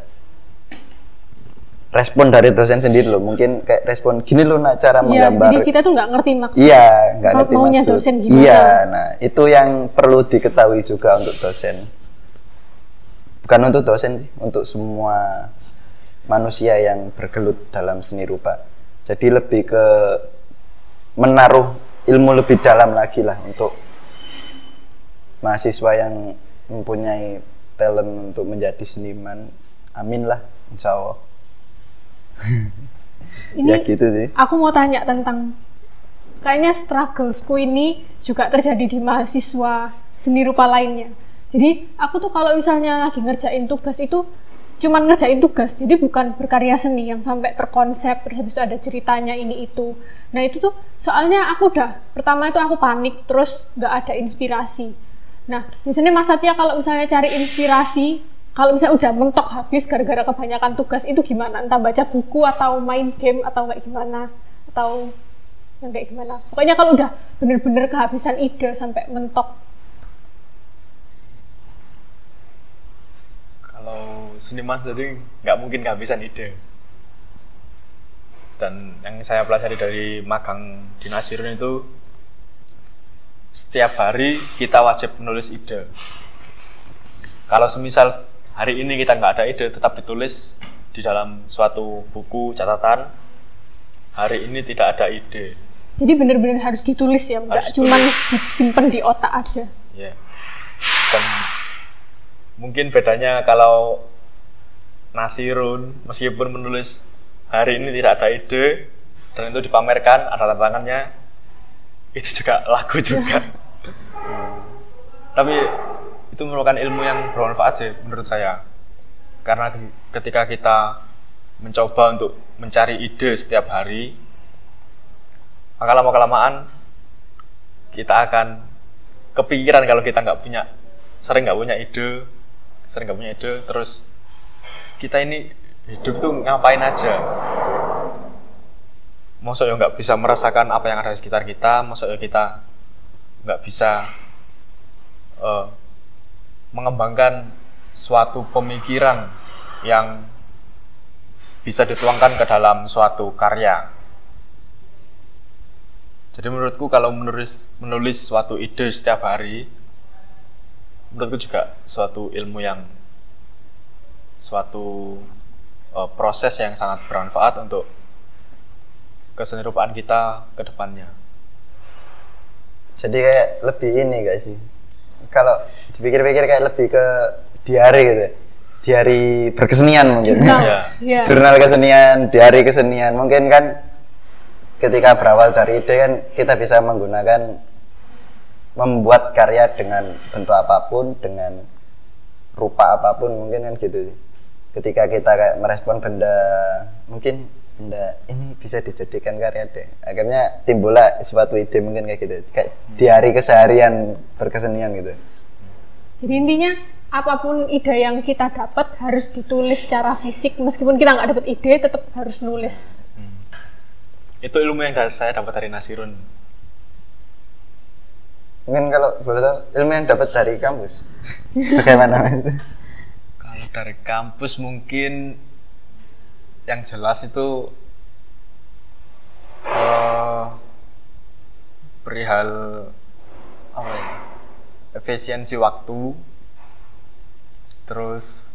respon dari dosen sendiri loh, mungkin kayak respon gini loh nak cara Iya, menggambar. jadi kita tuh nggak ngerti maksud. Iya, nggak ngerti Maunya maksud. dosen gimana. Iya, nah itu yang perlu diketahui juga untuk dosen. Bukan untuk dosen sih, untuk semua manusia yang bergelut dalam seni rupa. Jadi lebih ke menaruh ilmu lebih dalam lagi lah untuk mahasiswa yang mempunyai talent untuk menjadi seniman Amin lah, insya Allah. Ini Ya gitu sih. aku mau tanya tentang kayaknya strugglesku ini juga terjadi di mahasiswa seni rupa lainnya. Jadi aku tuh kalau misalnya lagi ngerjain tugas itu cuman ngerjain tugas, jadi bukan berkarya seni yang sampai terkonsep terus habis itu ada ceritanya ini itu. Nah itu tuh soalnya aku udah pertama itu aku panik terus nggak ada inspirasi. Nah misalnya Mas Satya kalau misalnya cari inspirasi, kalau misalnya udah mentok habis gara-gara kebanyakan tugas itu gimana? Entah baca buku atau main game atau kayak gimana atau yang kayak gimana? Pokoknya kalau udah bener-bener kehabisan ide sampai mentok. Kalau seniman jadi nggak mungkin kehabisan ide. Dan yang saya pelajari dari magang di Nasirun itu setiap hari kita wajib menulis ide. Kalau semisal hari ini kita nggak ada ide, tetap ditulis di dalam suatu buku catatan. Hari ini tidak ada ide. Jadi bener-bener harus ditulis ya, nggak cuma disimpan di otak aja. Ya. Dan mungkin bedanya kalau Nasirun meskipun menulis hari ini tidak ada ide dan itu dipamerkan ada tanda tangannya, itu juga lagu juga. Tapi itu merupakan ilmu yang bermanfaat sih menurut saya, karena ketika kita mencoba untuk mencari ide setiap hari, maka lama-kelamaan kita akan kepikiran kalau kita nggak punya sering nggak punya ide sering nggak punya ide terus kita ini hidup tuh ngapain aja, masa ya nggak bisa merasakan apa yang ada di sekitar kita, masa ya kita nggak bisa uh, mengembangkan suatu pemikiran yang bisa dituangkan ke dalam suatu karya. Jadi menurutku kalau menulis menulis suatu ide setiap hari, menurutku juga suatu ilmu yang suatu uh, proses yang sangat bermanfaat untuk kesenirupaan kita ke depannya. Jadi kayak lebih ini gak sih? Kalau dipikir-pikir kayak lebih ke diari gitu. Diari berkesenian mungkin. Jurnal. Ya. Ya. Jurnal kesenian, diari kesenian. Mungkin kan ketika berawal dari ide kan kita bisa menggunakan membuat karya dengan bentuk apapun, dengan rupa apapun mungkin kan gitu sih. Ketika kita kayak merespon benda, mungkin benda ini bisa dijadikan karya deh. Akhirnya timbullah suatu ide mungkin kayak gitu. Kayak diari keseharian berkesenian gitu. Jadi intinya apapun ide yang kita dapat harus ditulis secara fisik, meskipun kita nggak dapat ide tetap harus nulis. Hmm. Itu ilmu yang saya dapat dari Nasirun. Mungkin kalau boleh tahu ilmu yang dapat dari kampus bagaimana itu? Kalau dari kampus mungkin yang jelas itu uh, perihal apa ya, efisiensi waktu. Terus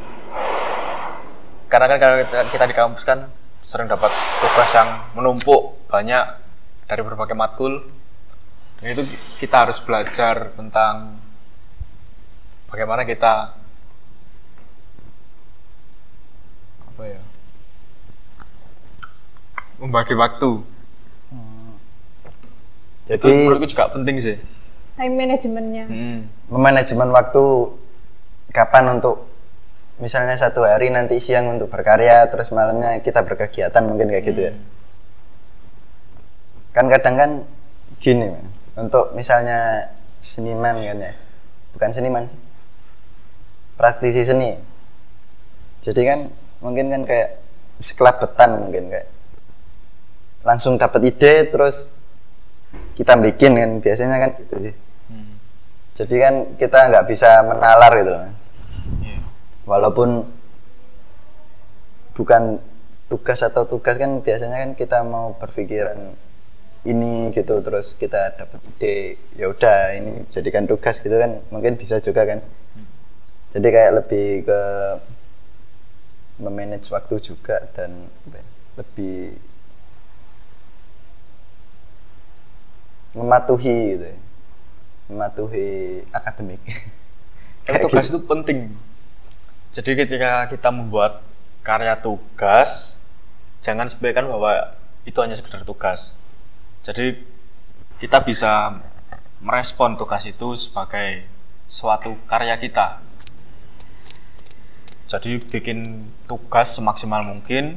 karena kan kalau kita, kita di kampus kan sering dapat tugas yang menumpuk banyak dari berbagai matkul. Dan itu kita harus belajar tentang bagaimana kita apa ya membagi waktu. Hmm. Jadi Jadi menurutku juga penting sih. Time manajemennya. Hmm. memanajemen waktu kapan untuk misalnya satu hari nanti siang untuk berkarya terus malamnya kita berkegiatan mungkin kayak gitu ya. Kan kadang kan gini man. Untuk misalnya seniman kan ya, bukan seniman sih, praktisi seni. Jadi kan mungkin kan kayak sekelabetan mungkin kayak langsung dapat ide terus kita bikin kan biasanya kan gitu sih. Hmm. Jadi kan kita nggak bisa menalar gitu loh. Yeah. Walaupun bukan tugas atau tugas kan biasanya kan kita mau berpikiran ini gitu terus kita dapat ide ya udah ini jadikan tugas gitu kan mungkin bisa juga kan. Jadi kayak lebih ke memanage waktu juga dan lebih mematuhi gitu ya. Mematuhi akademik. Tapi tugas itu penting. Jadi ketika kita membuat karya tugas, jangan sepelekan bahwa itu hanya sekedar tugas. Jadi kita bisa merespon tugas itu sebagai suatu karya kita. Jadi bikin tugas semaksimal mungkin,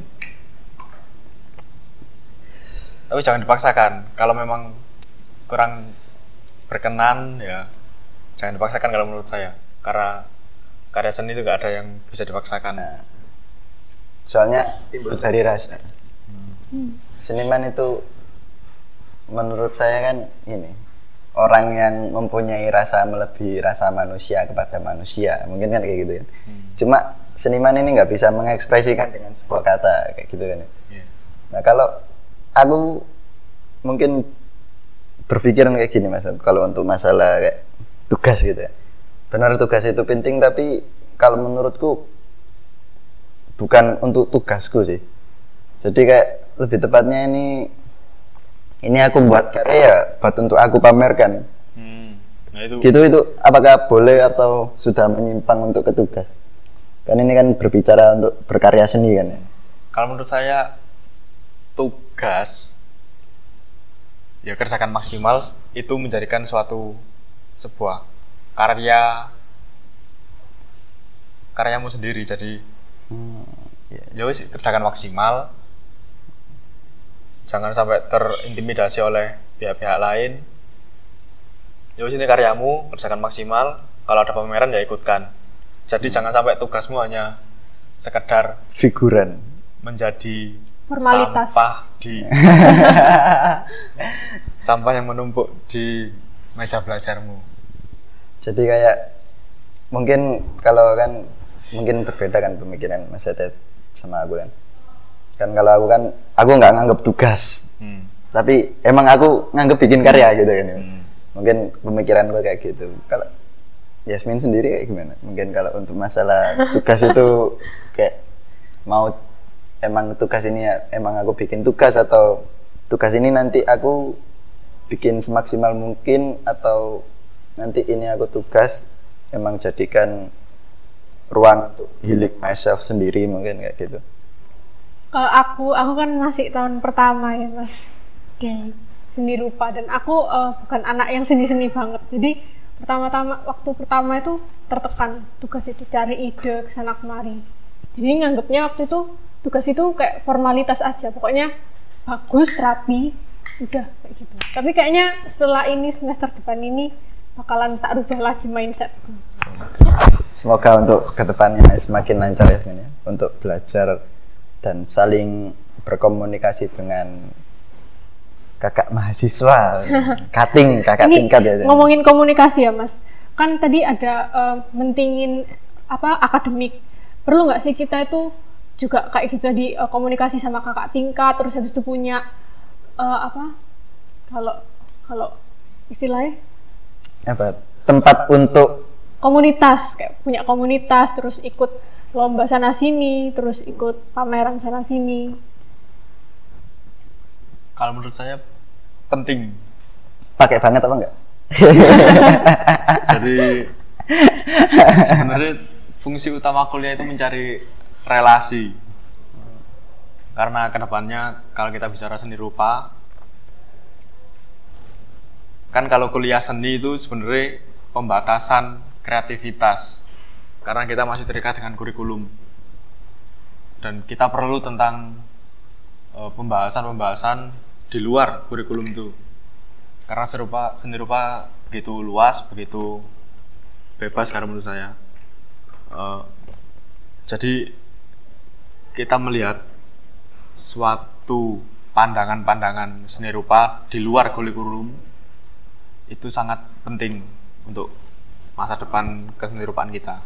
tapi jangan dipaksakan. Kalau memang kurang berkenan ya jangan dipaksakan kalau menurut saya, karena karya seni itu gak ada yang bisa dipaksakan. Nah, soalnya timbul dari rasa. Hmm. Seniman itu menurut saya kan ini orang yang mempunyai rasa melebihi rasa manusia kepada manusia, mungkin kan kayak gitu kan. Hmm. Cuma seniman ini nggak bisa mengekspresikan dengan sebuah kata kayak gitu kan. Yeah. Nah kalau aku mungkin berpikiran kayak gini mas, kalau untuk masalah kayak tugas gitu ya. Benar tugas itu penting, tapi kalau menurutku bukan untuk tugasku sih. Jadi kayak lebih tepatnya ini ini aku buat karya buat untuk aku pamerkan. Hmm. Nah, itu. Gitu itu apakah boleh atau sudah menyimpang untuk ke tugas? Kan ini kan berbicara untuk berkarya seni kan ya. Kalau menurut saya tugas ya kerjakan maksimal itu menjadikan suatu sebuah karya karyamu sendiri. Jadi hmm, yeah. ya wis kerjakan maksimal, jangan sampai terintimidasi oleh pihak-pihak lain. Ya wis ini karyamu, kerjakan maksimal, kalau ada pameran ya ikutkan. Jadi hmm. jangan sampai tugasmu hanya sekedar figuran, menjadi formalitas, sampah di sampah yang menumpuk di meja belajarmu. Jadi kayak mungkin kalau kan mungkin berbeda kan pemikiran Mas Etet sama aku kan. Kan kalau aku kan aku nggak nganggap tugas, hmm. tapi emang aku nganggap bikin karya gitu kan. Hmm. Mungkin pemikiran gue kayak gitu. Kalau Yasmin sendiri kayak gimana? Mungkin kalau untuk masalah tugas itu kayak mau emang tugas ini ya emang aku bikin tugas, atau tugas ini nanti aku bikin semaksimal mungkin, atau nanti ini aku tugas emang jadikan ruang untuk healing myself sendiri, mungkin kayak gitu. Kalau aku, aku kan masih tahun pertama ya mas di seni rupa, dan aku uh, bukan anak yang seni-seni banget. Jadi pertama-tama waktu pertama itu tertekan tugas itu, cari ide kesana kemari. Jadi nganggapnya waktu itu tugas itu kayak formalitas aja, pokoknya bagus, rapi, udah kayak gitu. Tapi kayaknya setelah ini semester depan ini bakalan tak rubah lagi mindsetku. Semoga untuk kedepannya semakin lancar ya sini, untuk belajar dan saling berkomunikasi dengan kakak mahasiswa, cutting, kakak ini tingkat ya. Ngomongin komunikasi ya mas, kan tadi ada uh, mentingin apa akademik. Perlu nggak sih kita itu juga kayak gitu di uh, komunikasi sama kakak tingkat, terus habis itu punya uh, apa? Kalau kalau istilahnya apa? Tempat untuk komunitas, kayak punya komunitas, terus ikut lomba sana sini, terus ikut pameran sana sini. Kalau menurut saya penting. Pakai banget apa enggak? Jadi sebenarnya fungsi utama kuliah itu mencari relasi. Karena kedepannya kalau kita bicara seni rupa, kan kalau kuliah seni itu sebenarnya pembatasan kreativitas. Karena kita masih terikat dengan kurikulum. Dan kita perlu tentang uh, pembahasan-pembahasan di luar kurikulum itu, karena serupa seni rupa begitu luas, begitu bebas karena menurut saya. Uh, jadi kita melihat suatu pandangan-pandangan seni rupa di luar kurikulum itu sangat penting untuk masa depan kesenirupan kita.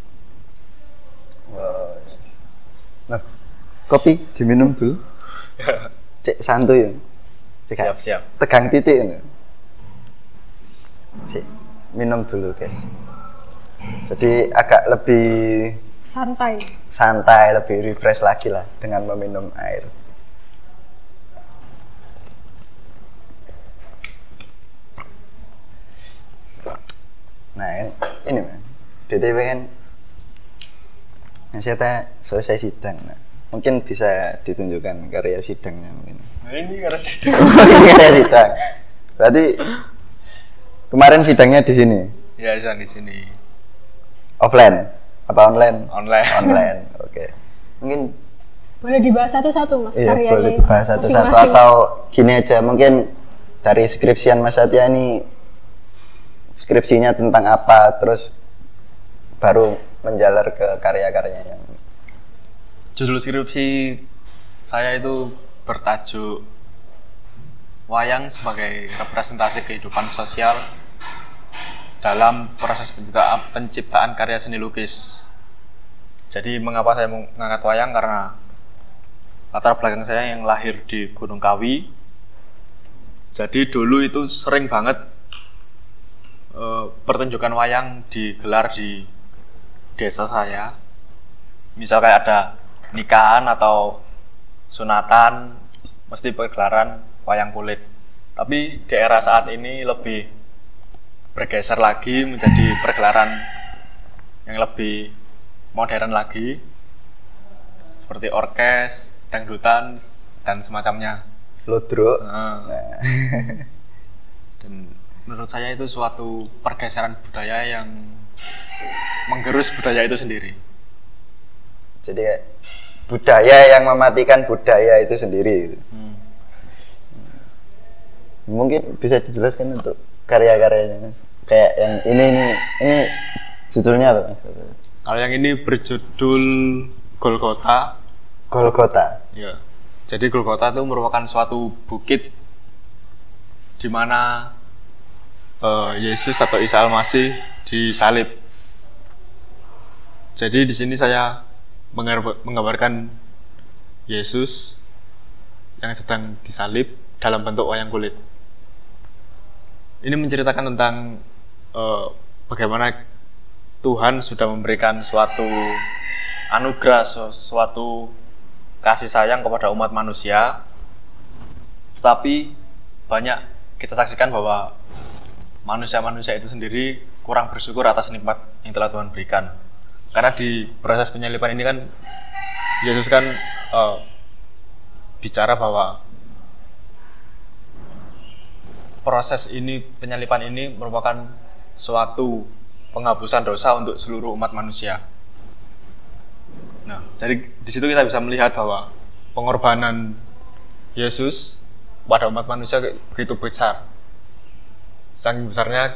Nah, kopi diminum dulu. Cek santuy. Siap, siap. Tegang titik ini. Cek minum dulu, guys. Jadi agak lebih santai. Santai, lebih refresh lagi lah dengan meminum air. Nah, ini, ini man. B T W kan Maksudnya selesai sidang. Nah, mungkin bisa ditunjukkan karya sidangnya mungkin. Nah, ini karya sidang. Ini karya sidang. Berarti kemarin sidangnya di sini. Ya, sidang di sini. Offline apa online? Online. Online. Oke. Okay. Mungkin boleh dibahas satu-satu Mas iya, karyanya. boleh dibahas satu-satu masing-masing. atau gini aja mungkin dari skripsian Mas Satya ini skripsinya tentang apa terus baru menjalar ke karya-karyanya. Judul skripsi saya itu bertajuk Wayang sebagai representasi kehidupan sosial dalam proses penciptaan, penciptaan karya seni lukis. Jadi mengapa saya mengangkat wayang, karena latar belakang saya yang lahir di Gunung Kawi. Jadi dulu itu sering banget e, pertunjukan wayang digelar di desa saya. Misal kayak ada nikahan atau sunatan, mesti pergelaran wayang kulit. Tapi di era saat ini lebih bergeser lagi menjadi pergelaran yang lebih modern lagi, seperti orkes, dangdutan, dan semacamnya. Lodro. Nah. Nah. Dan menurut saya itu suatu pergeseran budaya yang menggerus budaya itu sendiri. Jadi kayak budaya yang mematikan budaya itu sendiri. Hmm. Mungkin bisa dijelaskan untuk karya-karyanya Mas. Kayak yang ini ini ini judulnya apa Mas? Kalau yang ini berjudul Golgota. Golgota. Ya. Jadi Golgota itu merupakan suatu bukit di mana uh, Yesus atau Isa Al-Masih disalib. Jadi di sini saya menggambarkan Yesus yang sedang disalib dalam bentuk wayang kulit. Ini menceritakan tentang uh, bagaimana Tuhan sudah memberikan suatu anugerah, suatu kasih sayang kepada umat manusia. Tetapi banyak kita saksikan bahwa manusia-manusia itu sendiri kurang bersyukur atas nikmat yang telah Tuhan berikan. Karena di proses penyaliban ini kan Yesus kan uh, bicara bahwa proses ini, penyalipan ini merupakan suatu penghapusan dosa untuk seluruh umat manusia. Nah, jadi di situ kita bisa melihat bahwa pengorbanan Yesus pada umat manusia begitu besar. Saking besarnya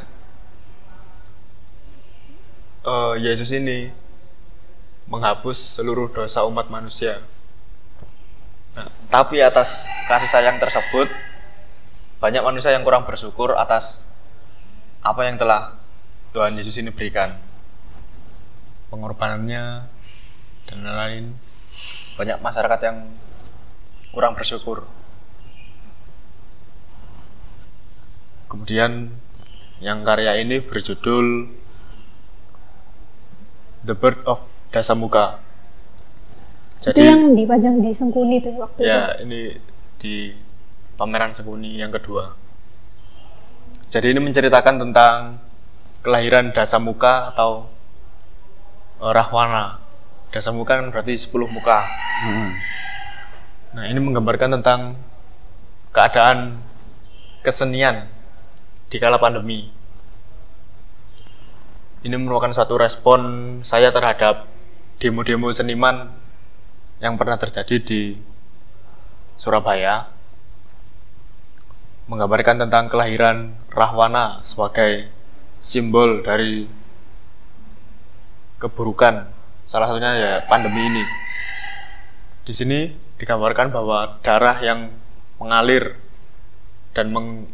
uh, Yesus ini menghapus seluruh dosa umat manusia. Nah, tapi atas kasih sayang tersebut, banyak manusia yang kurang bersyukur atas apa yang telah Tuhan Yesus ini berikan, pengorbanannya dan lain-lain. Banyak masyarakat yang kurang bersyukur. Kemudian yang karya ini berjudul The Birth of Dasamuka. Jadi itu yang dipajang di Sengkuni tuh waktu ya, itu. Ini di pameran Sengkuni yang kedua. Jadi ini menceritakan tentang kelahiran Dasamuka atau uh, Rahwana. Dasamuka kan berarti sepuluh muka. Hmm. Nah, ini menggambarkan tentang keadaan kesenian di kala pandemi. Ini merupakan suatu respon saya terhadap demo-demo seniman yang pernah terjadi di Surabaya, menggambarkan tentang kelahiran Rahwana sebagai simbol dari keburukan, salah satunya ya pandemi ini. Di sini digambarkan bahwa darah yang mengalir dan meng,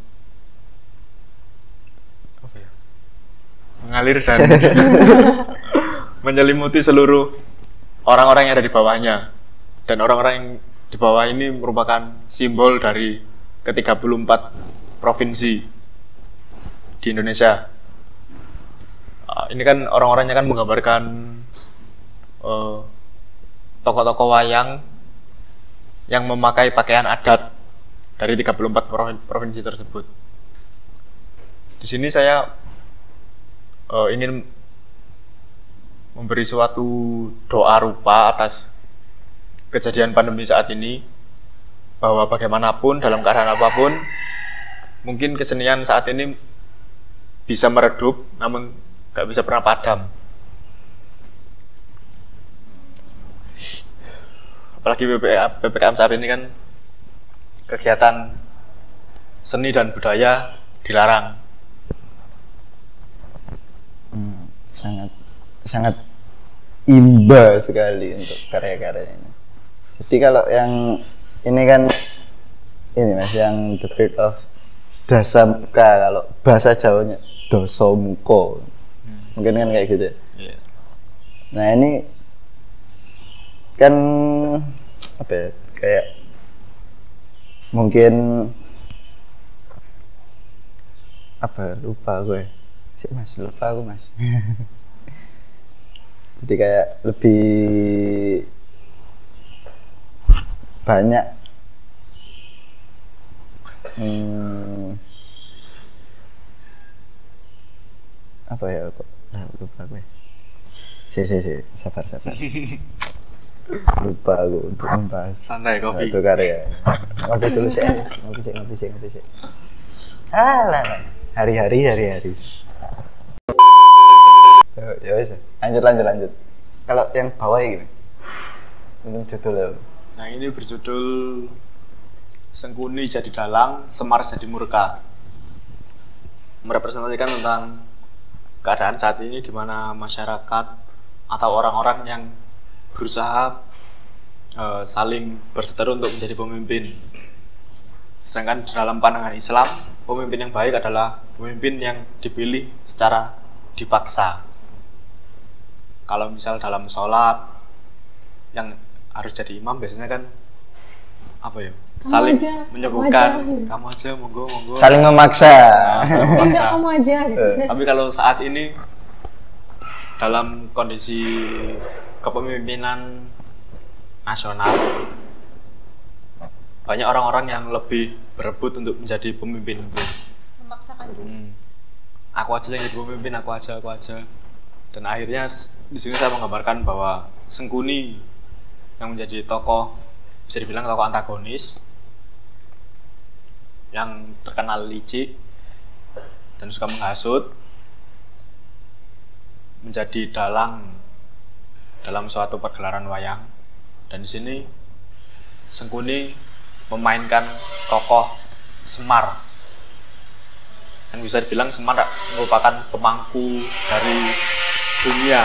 apa ya, mengalir dan menyelimuti seluruh orang-orang yang ada di bawahnya, dan orang-orang yang di bawah ini merupakan simbol dari ke tiga puluh empat provinsi di Indonesia. Uh, ini kan orang-orangnya kan menggambarkan uh, tokoh-tokoh wayang yang memakai pakaian adat dari tiga puluh empat provinsi tersebut. Di sini saya uh, ingin memberi suatu doa rupa atas kejadian pandemi saat ini, bahwa bagaimanapun dalam keadaan apapun mungkin kesenian saat ini bisa meredup namun gak bisa pernah padam. Apalagi P P K M saat ini kan kegiatan seni dan budaya dilarang. Hmm, sangat sangat imba sekali untuk karya-karya ini. Jadi kalau yang ini kan ini mas, yang The Bird of Dasamuka, kalau bahasa Jawanya Dasamuka, hmm. mungkin kan kayak gitu ya. Yeah. Nah ini kan apa ya, kayak mungkin apa lupa gue sih mas, lupa aku mas. Jadi kayak lebih banyak hmm, apa ya kok nah, lupa gue si si si sabar sabar lupa aku untuk membahas santai kopi itu karya ngopi dulu sih ngopi sih ngopi sih ngopi sih alah hari-hari hari-hari ya wes lanjut lanjut lanjut. Kalau yang bawah ya gimana untuk judulnya? Nah ini berjudul Sengkuni Jadi Dalang, Semar Jadi Murka, merepresentasikan tentang keadaan saat ini di mana masyarakat atau orang-orang yang berusaha uh, saling berseteru untuk menjadi pemimpin. Sedangkan dalam pandangan Islam, pemimpin yang baik adalah pemimpin yang dipilih secara dipaksa. Kalau misal dalam sholat yang harus jadi imam biasanya kan apa ya, kamu saling aja, menyebutkan kamu kamu aja monggo monggo saling memaksa. nah, saling memaksa. Enggak, kamu aja gitu. Tapi kalau saat ini dalam kondisi kepemimpinan nasional, banyak orang-orang yang lebih berebut untuk menjadi pemimpin, Memaksakan juga. hmm. aku aja yang jadi pemimpin, aku aja aku aja dan akhirnya di sini saya menggambarkan bahwa Sengkuni yang menjadi tokoh, bisa dibilang tokoh antagonis yang terkenal licik dan suka menghasut, menjadi dalang dalam suatu pergelaran wayang. Dan di sini Sengkuni memainkan tokoh Semar, yang bisa dibilang Semar merupakan pemangku dari dunia.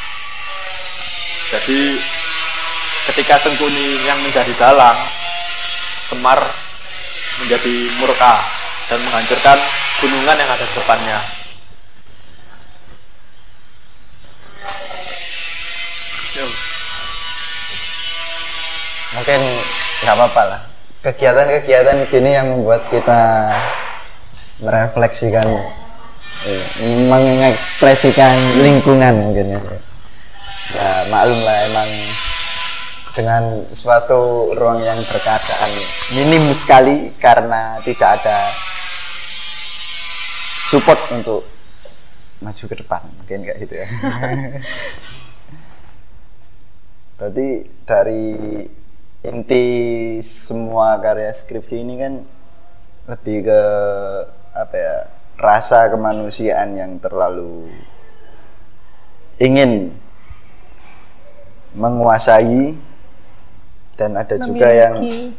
Jadi ketika Sengkuni yang menjadi dalang, Semar menjadi murka dan menghancurkan gunungan yang ada di depannya. Mungkin nggak apa-apa lah, kegiatan-kegiatan gini yang membuat kita merefleksikan, eh, mengekspresikan lingkungan mungkin ya. Ya maklum lah, emang dengan suatu ruang yang berkeadaan minim sekali karena tidak ada support untuk maju ke depan, mungkin kayak gitu ya. Berarti dari inti semua karya skripsi ini kan lebih ke apa ya, rasa kemanusiaan yang terlalu ingin menguasai, dan ada juga yang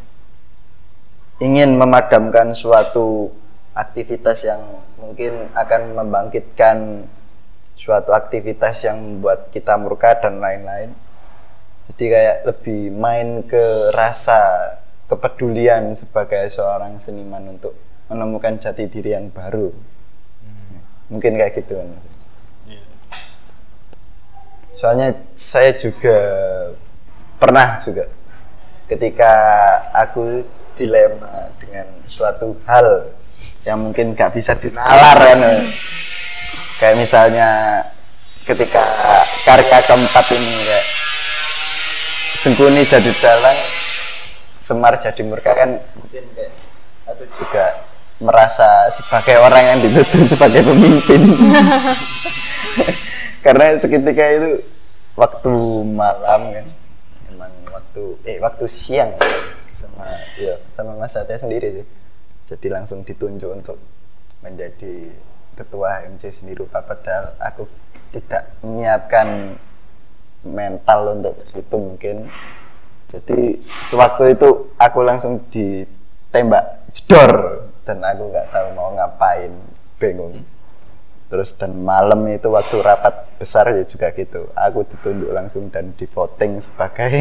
ingin memadamkan suatu aktivitas yang mungkin akan membangkitkan suatu aktivitas yang membuat kita murka dan lain-lain. Jadi kayak lebih main ke rasa kepedulian sebagai seorang seniman untuk menemukan jati diri yang baru. Hmm. Mungkin kayak gitu kan. Yeah. Soalnya saya juga pernah juga ketika aku dilema dengan suatu hal yang mungkin gak bisa dinalar kan. Kayak misalnya ketika karya keempat ini kayak Sengkuni jadi dalang, Semar jadi murka, kan mungkin kayak aku juga merasa sebagai orang yang dituduh sebagai pemimpin. Karena seketika itu waktu malam kan, emang waktu eh waktu siang sama ya sama Mas Satya sendiri sih. Jadi langsung ditunjuk untuk menjadi ketua M C Seni Rupa, padahal aku tidak menyiapkan mental untuk situ mungkin. Jadi sewaktu itu aku langsung ditembak jedor dan aku nggak tahu mau ngapain, bingung. Terus dan malam itu waktu rapat besar ya juga gitu, aku ditunjuk langsung dan di voting sebagai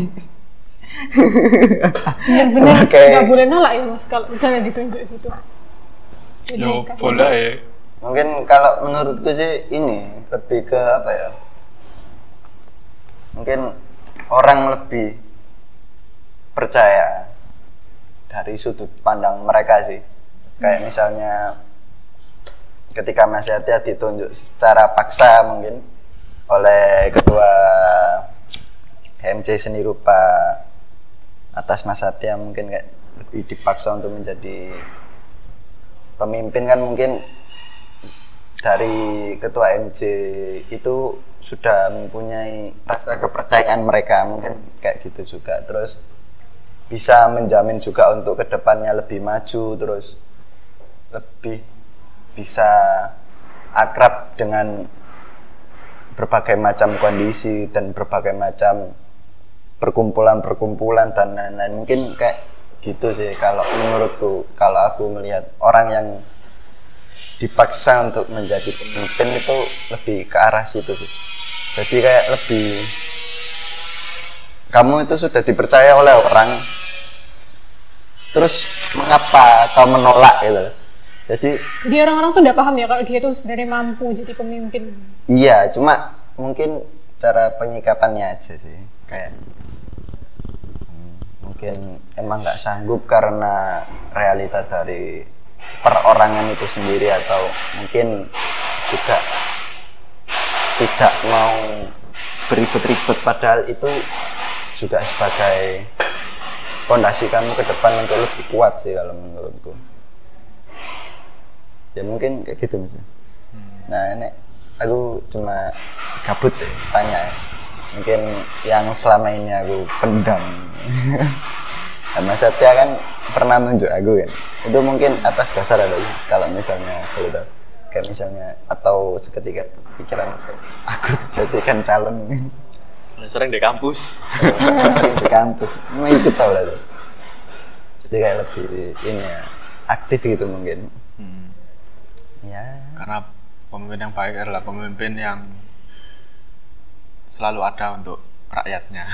benar-benar nggak boleh nolak ya Mas kalau misalnya ditunjuk gitu. Yo boleh ya. Mungkin kalau menurutku sih ini lebih ke apa ya, mungkin orang lebih percaya dari sudut pandang mereka sih. Kayak misalnya ketika Mas Satya ditunjuk secara paksa mungkin oleh ketua M C Seni Rupa atas Mas Satya, mungkin kayak lebih dipaksa untuk menjadi pemimpin kan, mungkin dari ketua M C itu sudah mempunyai rasa kepercayaan mereka, mungkin kayak gitu juga. Terus bisa menjamin juga untuk kedepannya lebih maju, terus lebih bisa akrab dengan berbagai macam kondisi dan berbagai macam perkumpulan-perkumpulan dan lain-lain. Mungkin kayak gitu sih kalau menurutku. Kalau aku melihat orang yang dipaksa untuk menjadi pemimpin itu lebih ke arah situ sih. Jadi kayak lebih, kamu itu sudah dipercaya oleh orang, terus mengapa kau menolak gitu. Jadi Jadi orang-orang tuh udah paham ya kalau dia tuh sebenarnya mampu jadi pemimpin. iya, cuma mungkin cara penyikapannya aja sih, kayak hmm, mungkin emang nggak sanggup karena realita dari perorangan itu sendiri, atau mungkin juga tidak mau beribet-ribet, padahal itu juga sebagai fondasi kamu ke depan untuk lebih kuat sih kalau menurutku. Ya mungkin kayak gitu Mas. Nah ini aku cuma gabut sih tanya, mungkin yang selama ini aku pendam. Nah, Mas Satya kan pernah nunjuk aku kan, itu mungkin atas dasar ada kalau misalnya boleh tahu, kayak misalnya atau seketika pikiran aku jadikan calon mungkin. Sering di kampus. Sering di kampus, memang ikut tahu lah tuh. Jadi kayak lebih ini ya, aktif gitu mungkin. Hmm. Ya. Karena pemimpin yang baik adalah pemimpin yang selalu ada untuk rakyatnya.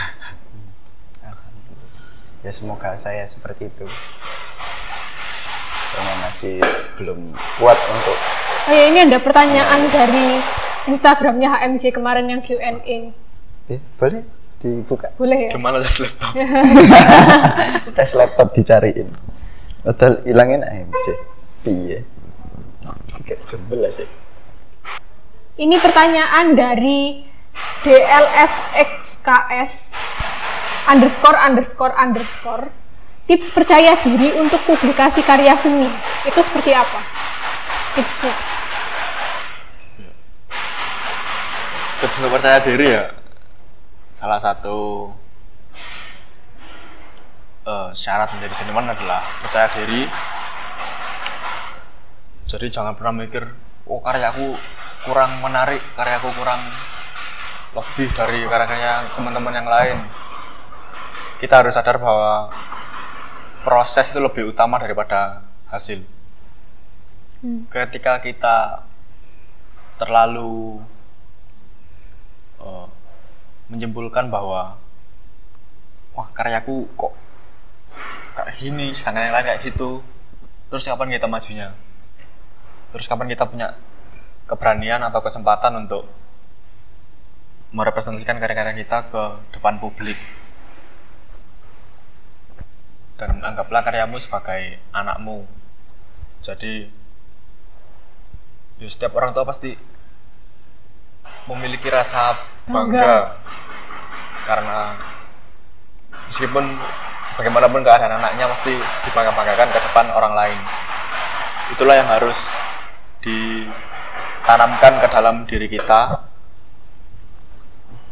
Ya semoga saya seperti itu. Soalnya masih belum kuat untuk. Oh ya, ini ada pertanyaan dari Instagramnya H M C kemarin yang Q and A. Eh, boleh dibuka? Boleh ya? Gimana tes laptop? Tes laptop dicariin. Padahal hilangin A M C. Piye? Kayak jembel sih. Ini pertanyaan dari D L S X K S underscore underscore underscore tips percaya diri untuk publikasi karya seni itu seperti apa tipsnya? Tips untuk percaya diri ya, salah satu uh, syarat menjadi seniman adalah percaya diri. Jadi jangan pernah mikir, oh karyaku kurang menarik, karyaku kurang lebih dari karyanya teman-teman yang lain. Kita harus sadar bahwa proses itu lebih utama daripada hasil. Hmm. Ketika kita terlalu uh, menyimpulkan bahwa wah karyaku kok kayak gini, sedangkan yang lain kayak gitu, terus kapan kita majunya? Terus kapan kita punya keberanian atau kesempatan untuk merepresentasikan karya-karya kita ke depan publik? Dan anggaplah karyamu sebagai anakmu. Jadi ya, setiap orang tua pasti memiliki rasa bangga, bangga. Karena meskipun bagaimanapun keadaan anaknya pasti dibangga-banggakan ke depan orang lain. Itulah yang harus ditanamkan ke dalam diri kita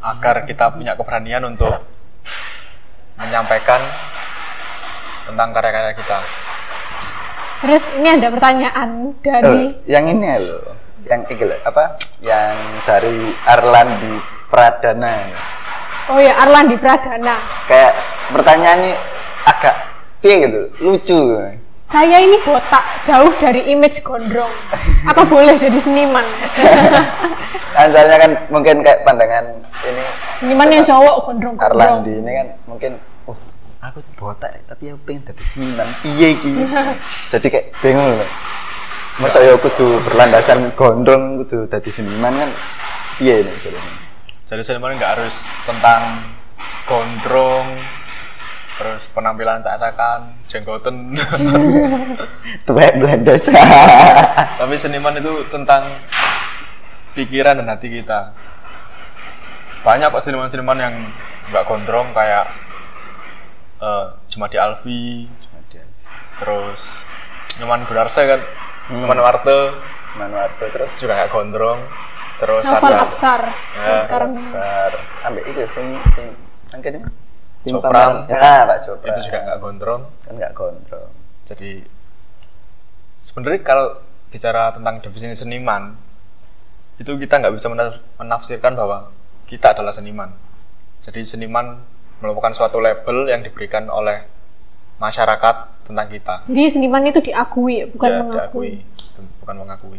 agar kita punya keberanian untuk menyampaikan tentang karya-karya kita. Terus ini ada pertanyaan dari Oh, yang ini loh, yang iki loh, apa? Yang dari Arlandi Pradana. Oh ya, Arlandi Pradana. Kayak pertanyaan ini agak piye gitu, lucu. Saya ini botak, jauh dari image gondrong. Apa boleh jadi seniman? Kan soalnya kan mungkin kayak pandangan ini Seniman yang cowok gondrong-gondrong. Arlandi ini kan mungkin oh aku botak tapi aku pengen jadi seniman piye iki. Jadi kayak bingung loh. Masa ya kudu berlandasan gondrong kudu jadi seniman kan piye nih jadinya. Jadi seniman nggak harus tentang gondrong, terus penampilan tak-takan, jenggoten. Tuwek blendes. Tapi seniman itu tentang pikiran dan hati kita. Banyak kok seniman-seniman yang nggak gondrong kayak uh, Jumadi Alfi, terus Nyoman Gunarsa kan, Hmm. Nyoman Warte Manwarto terus juga nggak gondrong. Terus Novel ada Absar. Ya, yang sekarang besar. Ambek itu sing sing angkat ini. Sing Copram. pameran. Ya, Pak Copram. itu juga nggak gondrong. Kan nggak gondrong. Jadi sebenarnya kalau bicara tentang definisi seniman, itu kita nggak bisa menaf- menafsirkan bahwa kita adalah seniman. Jadi seniman merupakan suatu label yang diberikan oleh masyarakat tentang kita. Jadi seniman itu diakui, bukan Ya, mengakui. diakui, bukan mengakui.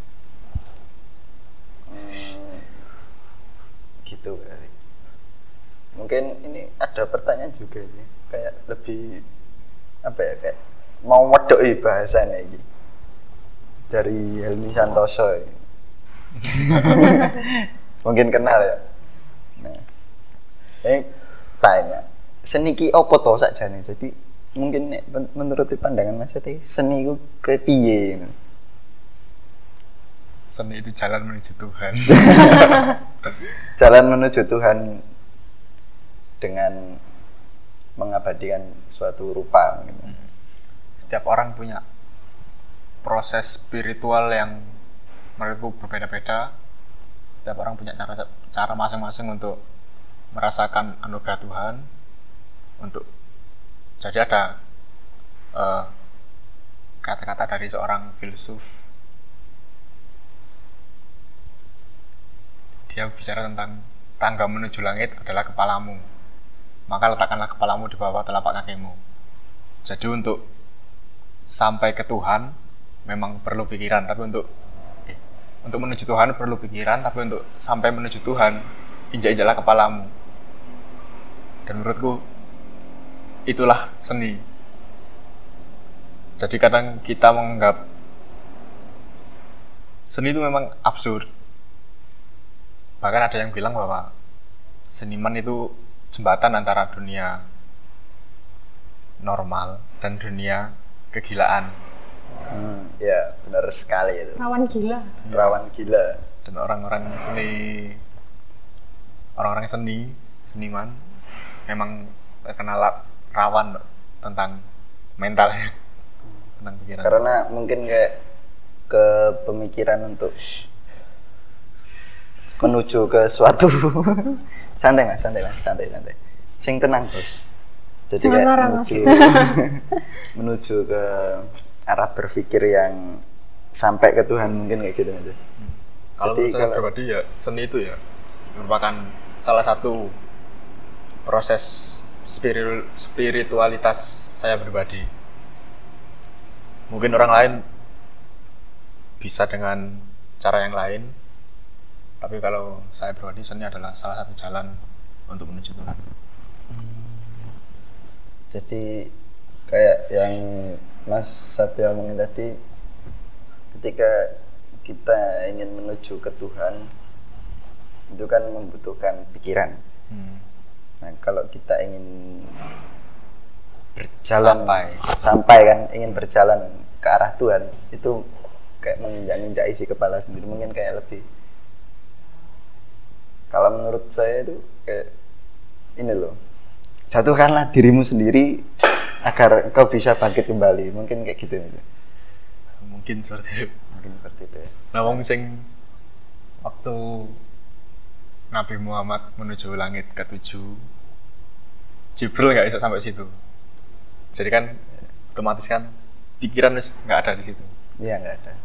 Hmm, gitu berarti. Mungkin ini ada pertanyaan juga sih. Kayak lebih apa ya kayak mau wedoi bahasanya ini dari Helmi Santoso ini. Mungkin kenal ya. Nah, ini tanya seni ki opo to sakjane. Jadi mungkin nek men- menurut pandangan Mas Yati seni ku kepiye? Seni itu jalan menuju Tuhan. Jalan menuju Tuhan dengan mengabadikan suatu rupa gitu. Setiap orang punya proses spiritual yang menurutku berbeda-beda. Setiap orang punya cara cara masing-masing untuk merasakan anugerah Tuhan. Untuk jadi ada uh, kata-kata dari seorang filsuf. Dia bicara tentang tangga menuju langit adalah kepalamu. Maka letakkanlah kepalamu di bawah telapak kakimu. Jadi untuk sampai ke Tuhan memang perlu pikiran, tapi untuk eh, untuk menuju Tuhan perlu pikiran, tapi untuk sampai menuju Tuhan injak-injaklah kepalamu. Dan menurutku itulah seni. Jadi kadang kita menganggap seni itu memang absurd. Bahkan ada yang bilang bahwa seniman itu jembatan antara dunia normal dan dunia kegilaan. Hmm, ya benar sekali itu. Rawan gila. Rawan gila. Dan orang-orang seni, orang-orang seni, seniman memang terkenal rawan tentang mentalnya, tentang pikiran. Karena mungkin kayak ke pemikiran untuk menuju ke suatu santai mas, santai mas, santai santai. Sing tenang bos. Jadi Jangan kayak marah, menuju menuju ke arah berpikir yang sampai ke Tuhan mungkin kayak gitu aja. Kalau Jadi saya kalau- pribadi ya seni itu ya merupakan salah satu proses spiritu- spiritualitas saya pribadi. Mungkin orang lain bisa dengan cara yang lain, tapi kalau saya pribadi seni adalah salah satu jalan untuk menuju Tuhan. Jadi kayak yang Mas Satya omongin tadi, ketika kita ingin menuju ke Tuhan itu kan membutuhkan pikiran. Hmm. Nah kalau kita ingin berjalan Sampai. sampai kan ingin berjalan ke arah Tuhan itu kayak menginjak-injak isi kepala sendiri, mungkin kayak lebih, kalau menurut saya itu kayak ini loh, jatuhkanlah dirimu sendiri agar kau bisa bangkit kembali, mungkin kayak gitu aja. Mungkin seperti itu. Mungkin seperti itu ya. Nah, wong sing waktu Nabi Muhammad menuju langit ketujuh, Jibril nggak bisa sampai situ. Jadi kan otomatis kan pikiran nggak ada di situ. Iya, nggak ada.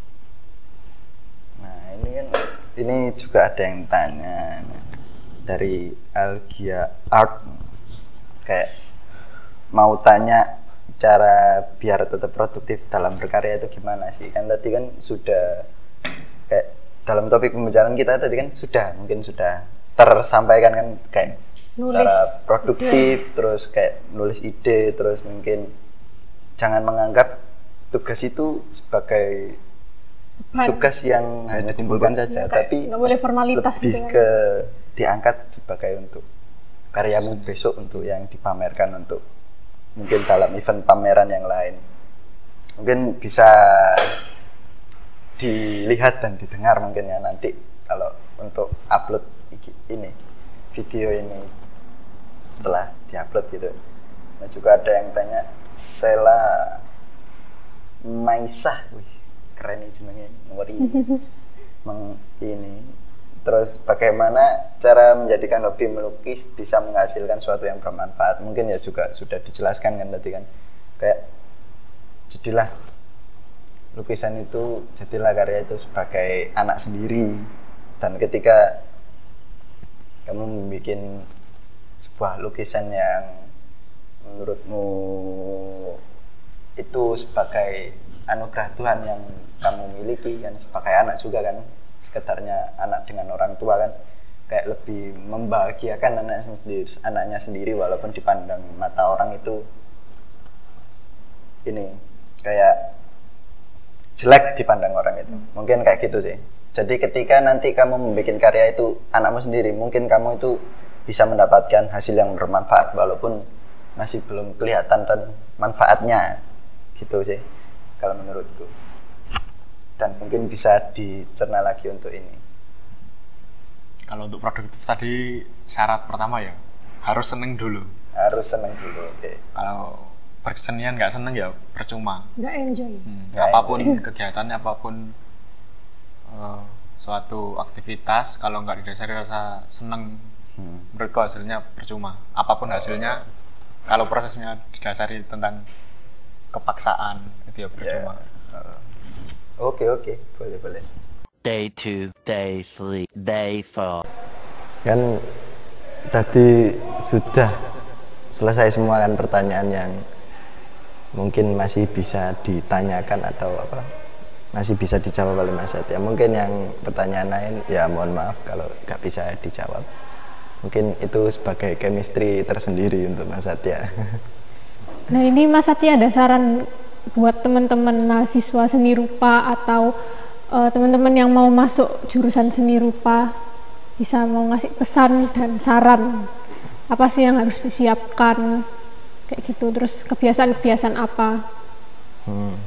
Nah ini kan ini juga ada yang tanya dari Algia Art, kayak mau tanya cara biar tetap produktif dalam berkarya itu gimana sih? Kan tadi kan sudah kayak dalam topik pembicaraan kita tadi kan sudah mungkin sudah tersampaikan kan kayak nulis cara produktif, ide. Terus kayak nulis ide, terus mungkin jangan menganggap tugas itu sebagai Ban. tugas yang hanya dikumpulkan saja, ya, tapi nggak boleh formalitas lebih gitu, ke diangkat sebagai untuk karyamu besok, untuk yang dipamerkan, untuk mungkin dalam event pameran yang lain. Mungkin bisa dilihat dan didengar mungkin ya nanti kalau untuk upload ini video ini telah diupload gitu. Nah juga ada yang tanya Sela Maisah, wih keren nih jenengnya, ngeri. Meng, ini terus bagaimana cara menjadikan hobi melukis bisa menghasilkan sesuatu yang bermanfaat? Mungkin ya juga sudah dijelaskan kan tadi kan, kayak jadilah lukisan itu, jadilah karya itu sebagai anak sendiri, dan ketika kamu membuat sebuah lukisan yang menurutmu itu sebagai anugerah Tuhan yang kamu miliki kan, sebagai anak juga kan, sekedarnya anak dengan orang tua kan, kayak lebih membahagiakan anaknya sendiri, anaknya sendiri walaupun dipandang mata orang itu ini kayak jelek dipandang orang itu, mungkin kayak gitu sih. Jadi ketika nanti kamu membuat karya itu anakmu sendiri, mungkin kamu itu bisa mendapatkan hasil yang bermanfaat walaupun masih belum kelihatan dan manfaatnya, gitu sih kalau menurutku. Dan mungkin bisa dicerna lagi untuk ini. Kalau untuk produktif tadi syarat pertama ya harus seneng dulu. Harus seneng dulu, oke. Okay. Kalau berkesenian nggak seneng ya percuma. Nggak enjoy. Hmm, apapun enjoy. Kegiatannya, apapun uh, suatu aktivitas kalau nggak didasari rasa seneng, hmm. menurutku hasilnya percuma. Apapun hasilnya, kalau prosesnya didasari tentang kepaksaan itu ya percuma. Yeah. Oke okay, oke, okay. boleh boleh. Day two, day three, day four. Kan tadi sudah selesai semua kan pertanyaan yang mungkin masih bisa ditanyakan atau apa masih bisa dijawab oleh Mas Satya. Mungkin yang pertanyaan lain ya mohon maaf kalau nggak bisa dijawab. Mungkin itu sebagai chemistry tersendiri untuk Mas Satya. Nah ini Mas Satya ada saran buat teman-teman mahasiswa seni rupa atau uh, teman-teman yang mau masuk jurusan seni rupa, bisa mau ngasih pesan dan saran apa sih yang harus disiapkan kayak gitu, terus kebiasaan-kebiasaan apa? Hmm.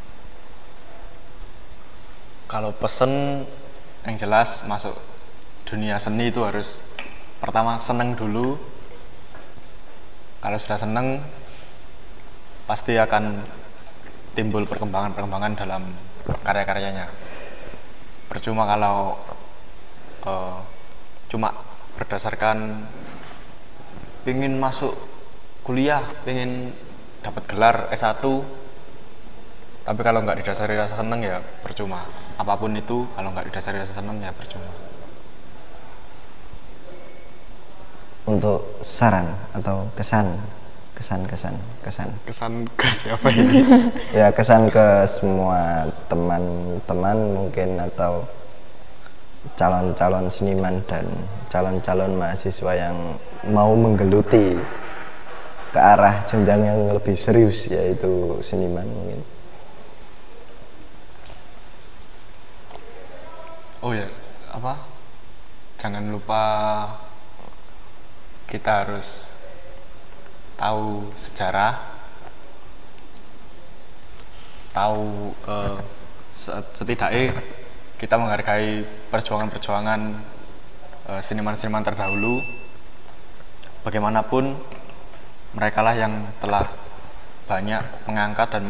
Kalau pesen yang jelas masuk dunia seni itu harus pertama seneng dulu. Kalau sudah seneng pasti akan timbul perkembangan-perkembangan dalam karya-karyanya. Percuma kalau uh, cuma berdasarkan pengen masuk kuliah, pengen dapat gelar S satu, tapi kalau nggak didasari rasa seneng ya percuma. Apapun itu kalau nggak didasari rasa seneng ya percuma. Untuk saran atau kesan, kesan kesan kesan kesan ke siapa ini? Ya kesan ke semua teman-teman mungkin, atau calon-calon seniman dan calon-calon mahasiswa yang mau menggeluti ke arah jenjang yang lebih serius, yaitu seniman mungkin. Oh ya, apa? Jangan lupa kita harus tahu sejarah, tahu uh, setidaknya kita menghargai perjuangan-perjuangan uh, seniman-seniman terdahulu. Bagaimanapun mereka lah yang telah banyak mengangkat dan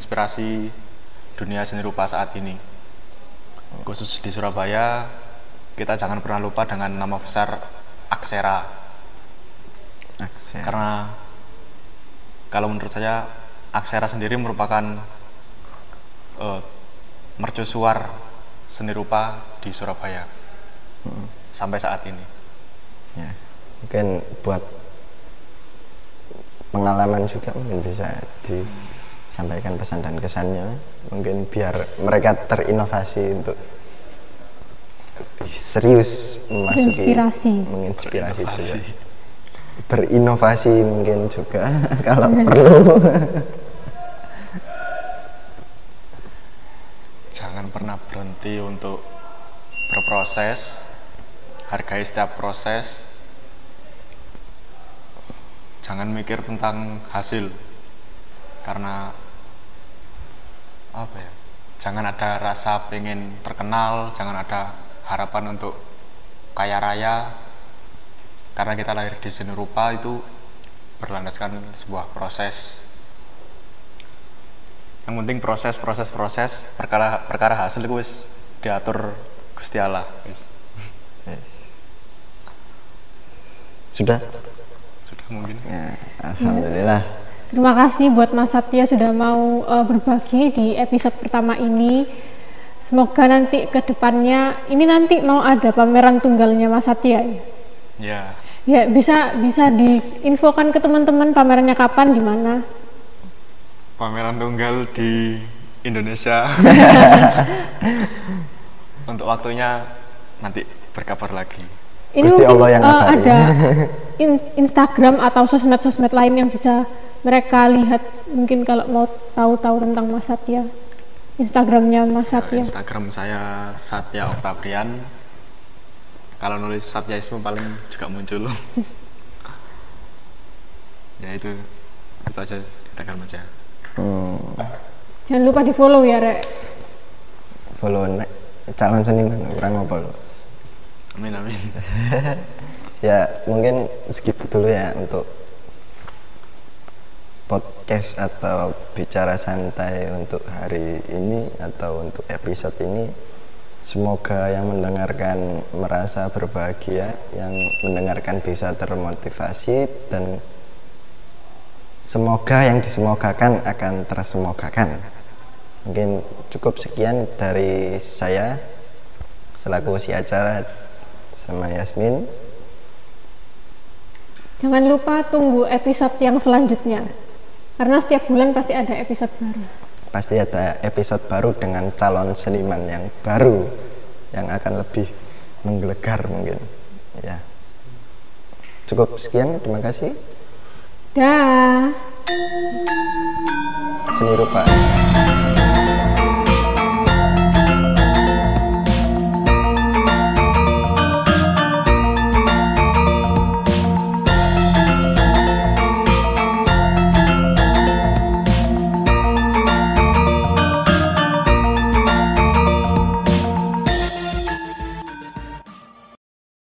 menginspirasi dunia seni rupa saat ini. Khusus di Surabaya kita jangan pernah lupa dengan nama besar Aksera. Aksera. Karena kalau menurut saya Aksera sendiri merupakan uh, mercusuar seni rupa di Surabaya hmm. sampai saat ini. Ya, mungkin buat pengalaman juga mungkin bisa disampaikan pesan dan kesannya, mungkin biar mereka terinovasi untuk lebih serius memasuki, menginspirasi, menginspirasi juga, berinovasi mungkin juga kalau perlu. Jangan pernah berhenti untuk berproses, hargai setiap proses. Jangan mikir tentang hasil, karena apa ya? Jangan ada rasa pengen terkenal, jangan ada harapan untuk kaya raya, karena kita lahir di seni rupa itu berlandaskan sebuah proses. Yang penting proses, proses, proses. Perkara perkara hasil itu wis diatur Gusti Allah. Wis. Yes. Sudah. Mungkin. Ya, alhamdulillah. Terima kasih buat Mas Satya sudah mau uh, berbagi di episode pertama ini. Semoga nanti ke depannya ini nanti mau ada pameran tunggalnya Mas Satya. Ya. Ya, bisa bisa diinfokan ke teman-teman pamerannya kapan, di mana? Pameran tunggal di Indonesia. Untuk waktunya nanti berkabar lagi. Ini Gusti mungkin Allah yang uh, ada in, Instagram atau sosmed-sosmed lain yang bisa mereka lihat, mungkin kalau mau tahu-tahu tentang Mas Satya. Instagramnya Mas Satya. Instagram saya Satya Oktabrian. Kalau nulis Satyaisme paling juga muncul. Ya itu, itu aja Instagram aja. Hmm. Jangan lupa di follow ya, Rek. Follow nek calon seniman kurang apa lo? Amin amin. Ya mungkin segitu dulu ya untuk podcast atau bicara santai untuk hari ini atau untuk episode ini. Semoga yang mendengarkan merasa berbahagia, yang mendengarkan bisa termotivasi, dan semoga yang disemogakan akan tersemogakan. Mungkin cukup sekian dari saya selaku si acara sama Yasmin. Jangan lupa tunggu episode yang selanjutnya, karena setiap bulan pasti ada episode baru. Pasti ada episode baru dengan calon seniman yang baru, yang akan lebih menggelegar mungkin. Ya, cukup sekian, terima kasih. Dah. Seni rupa.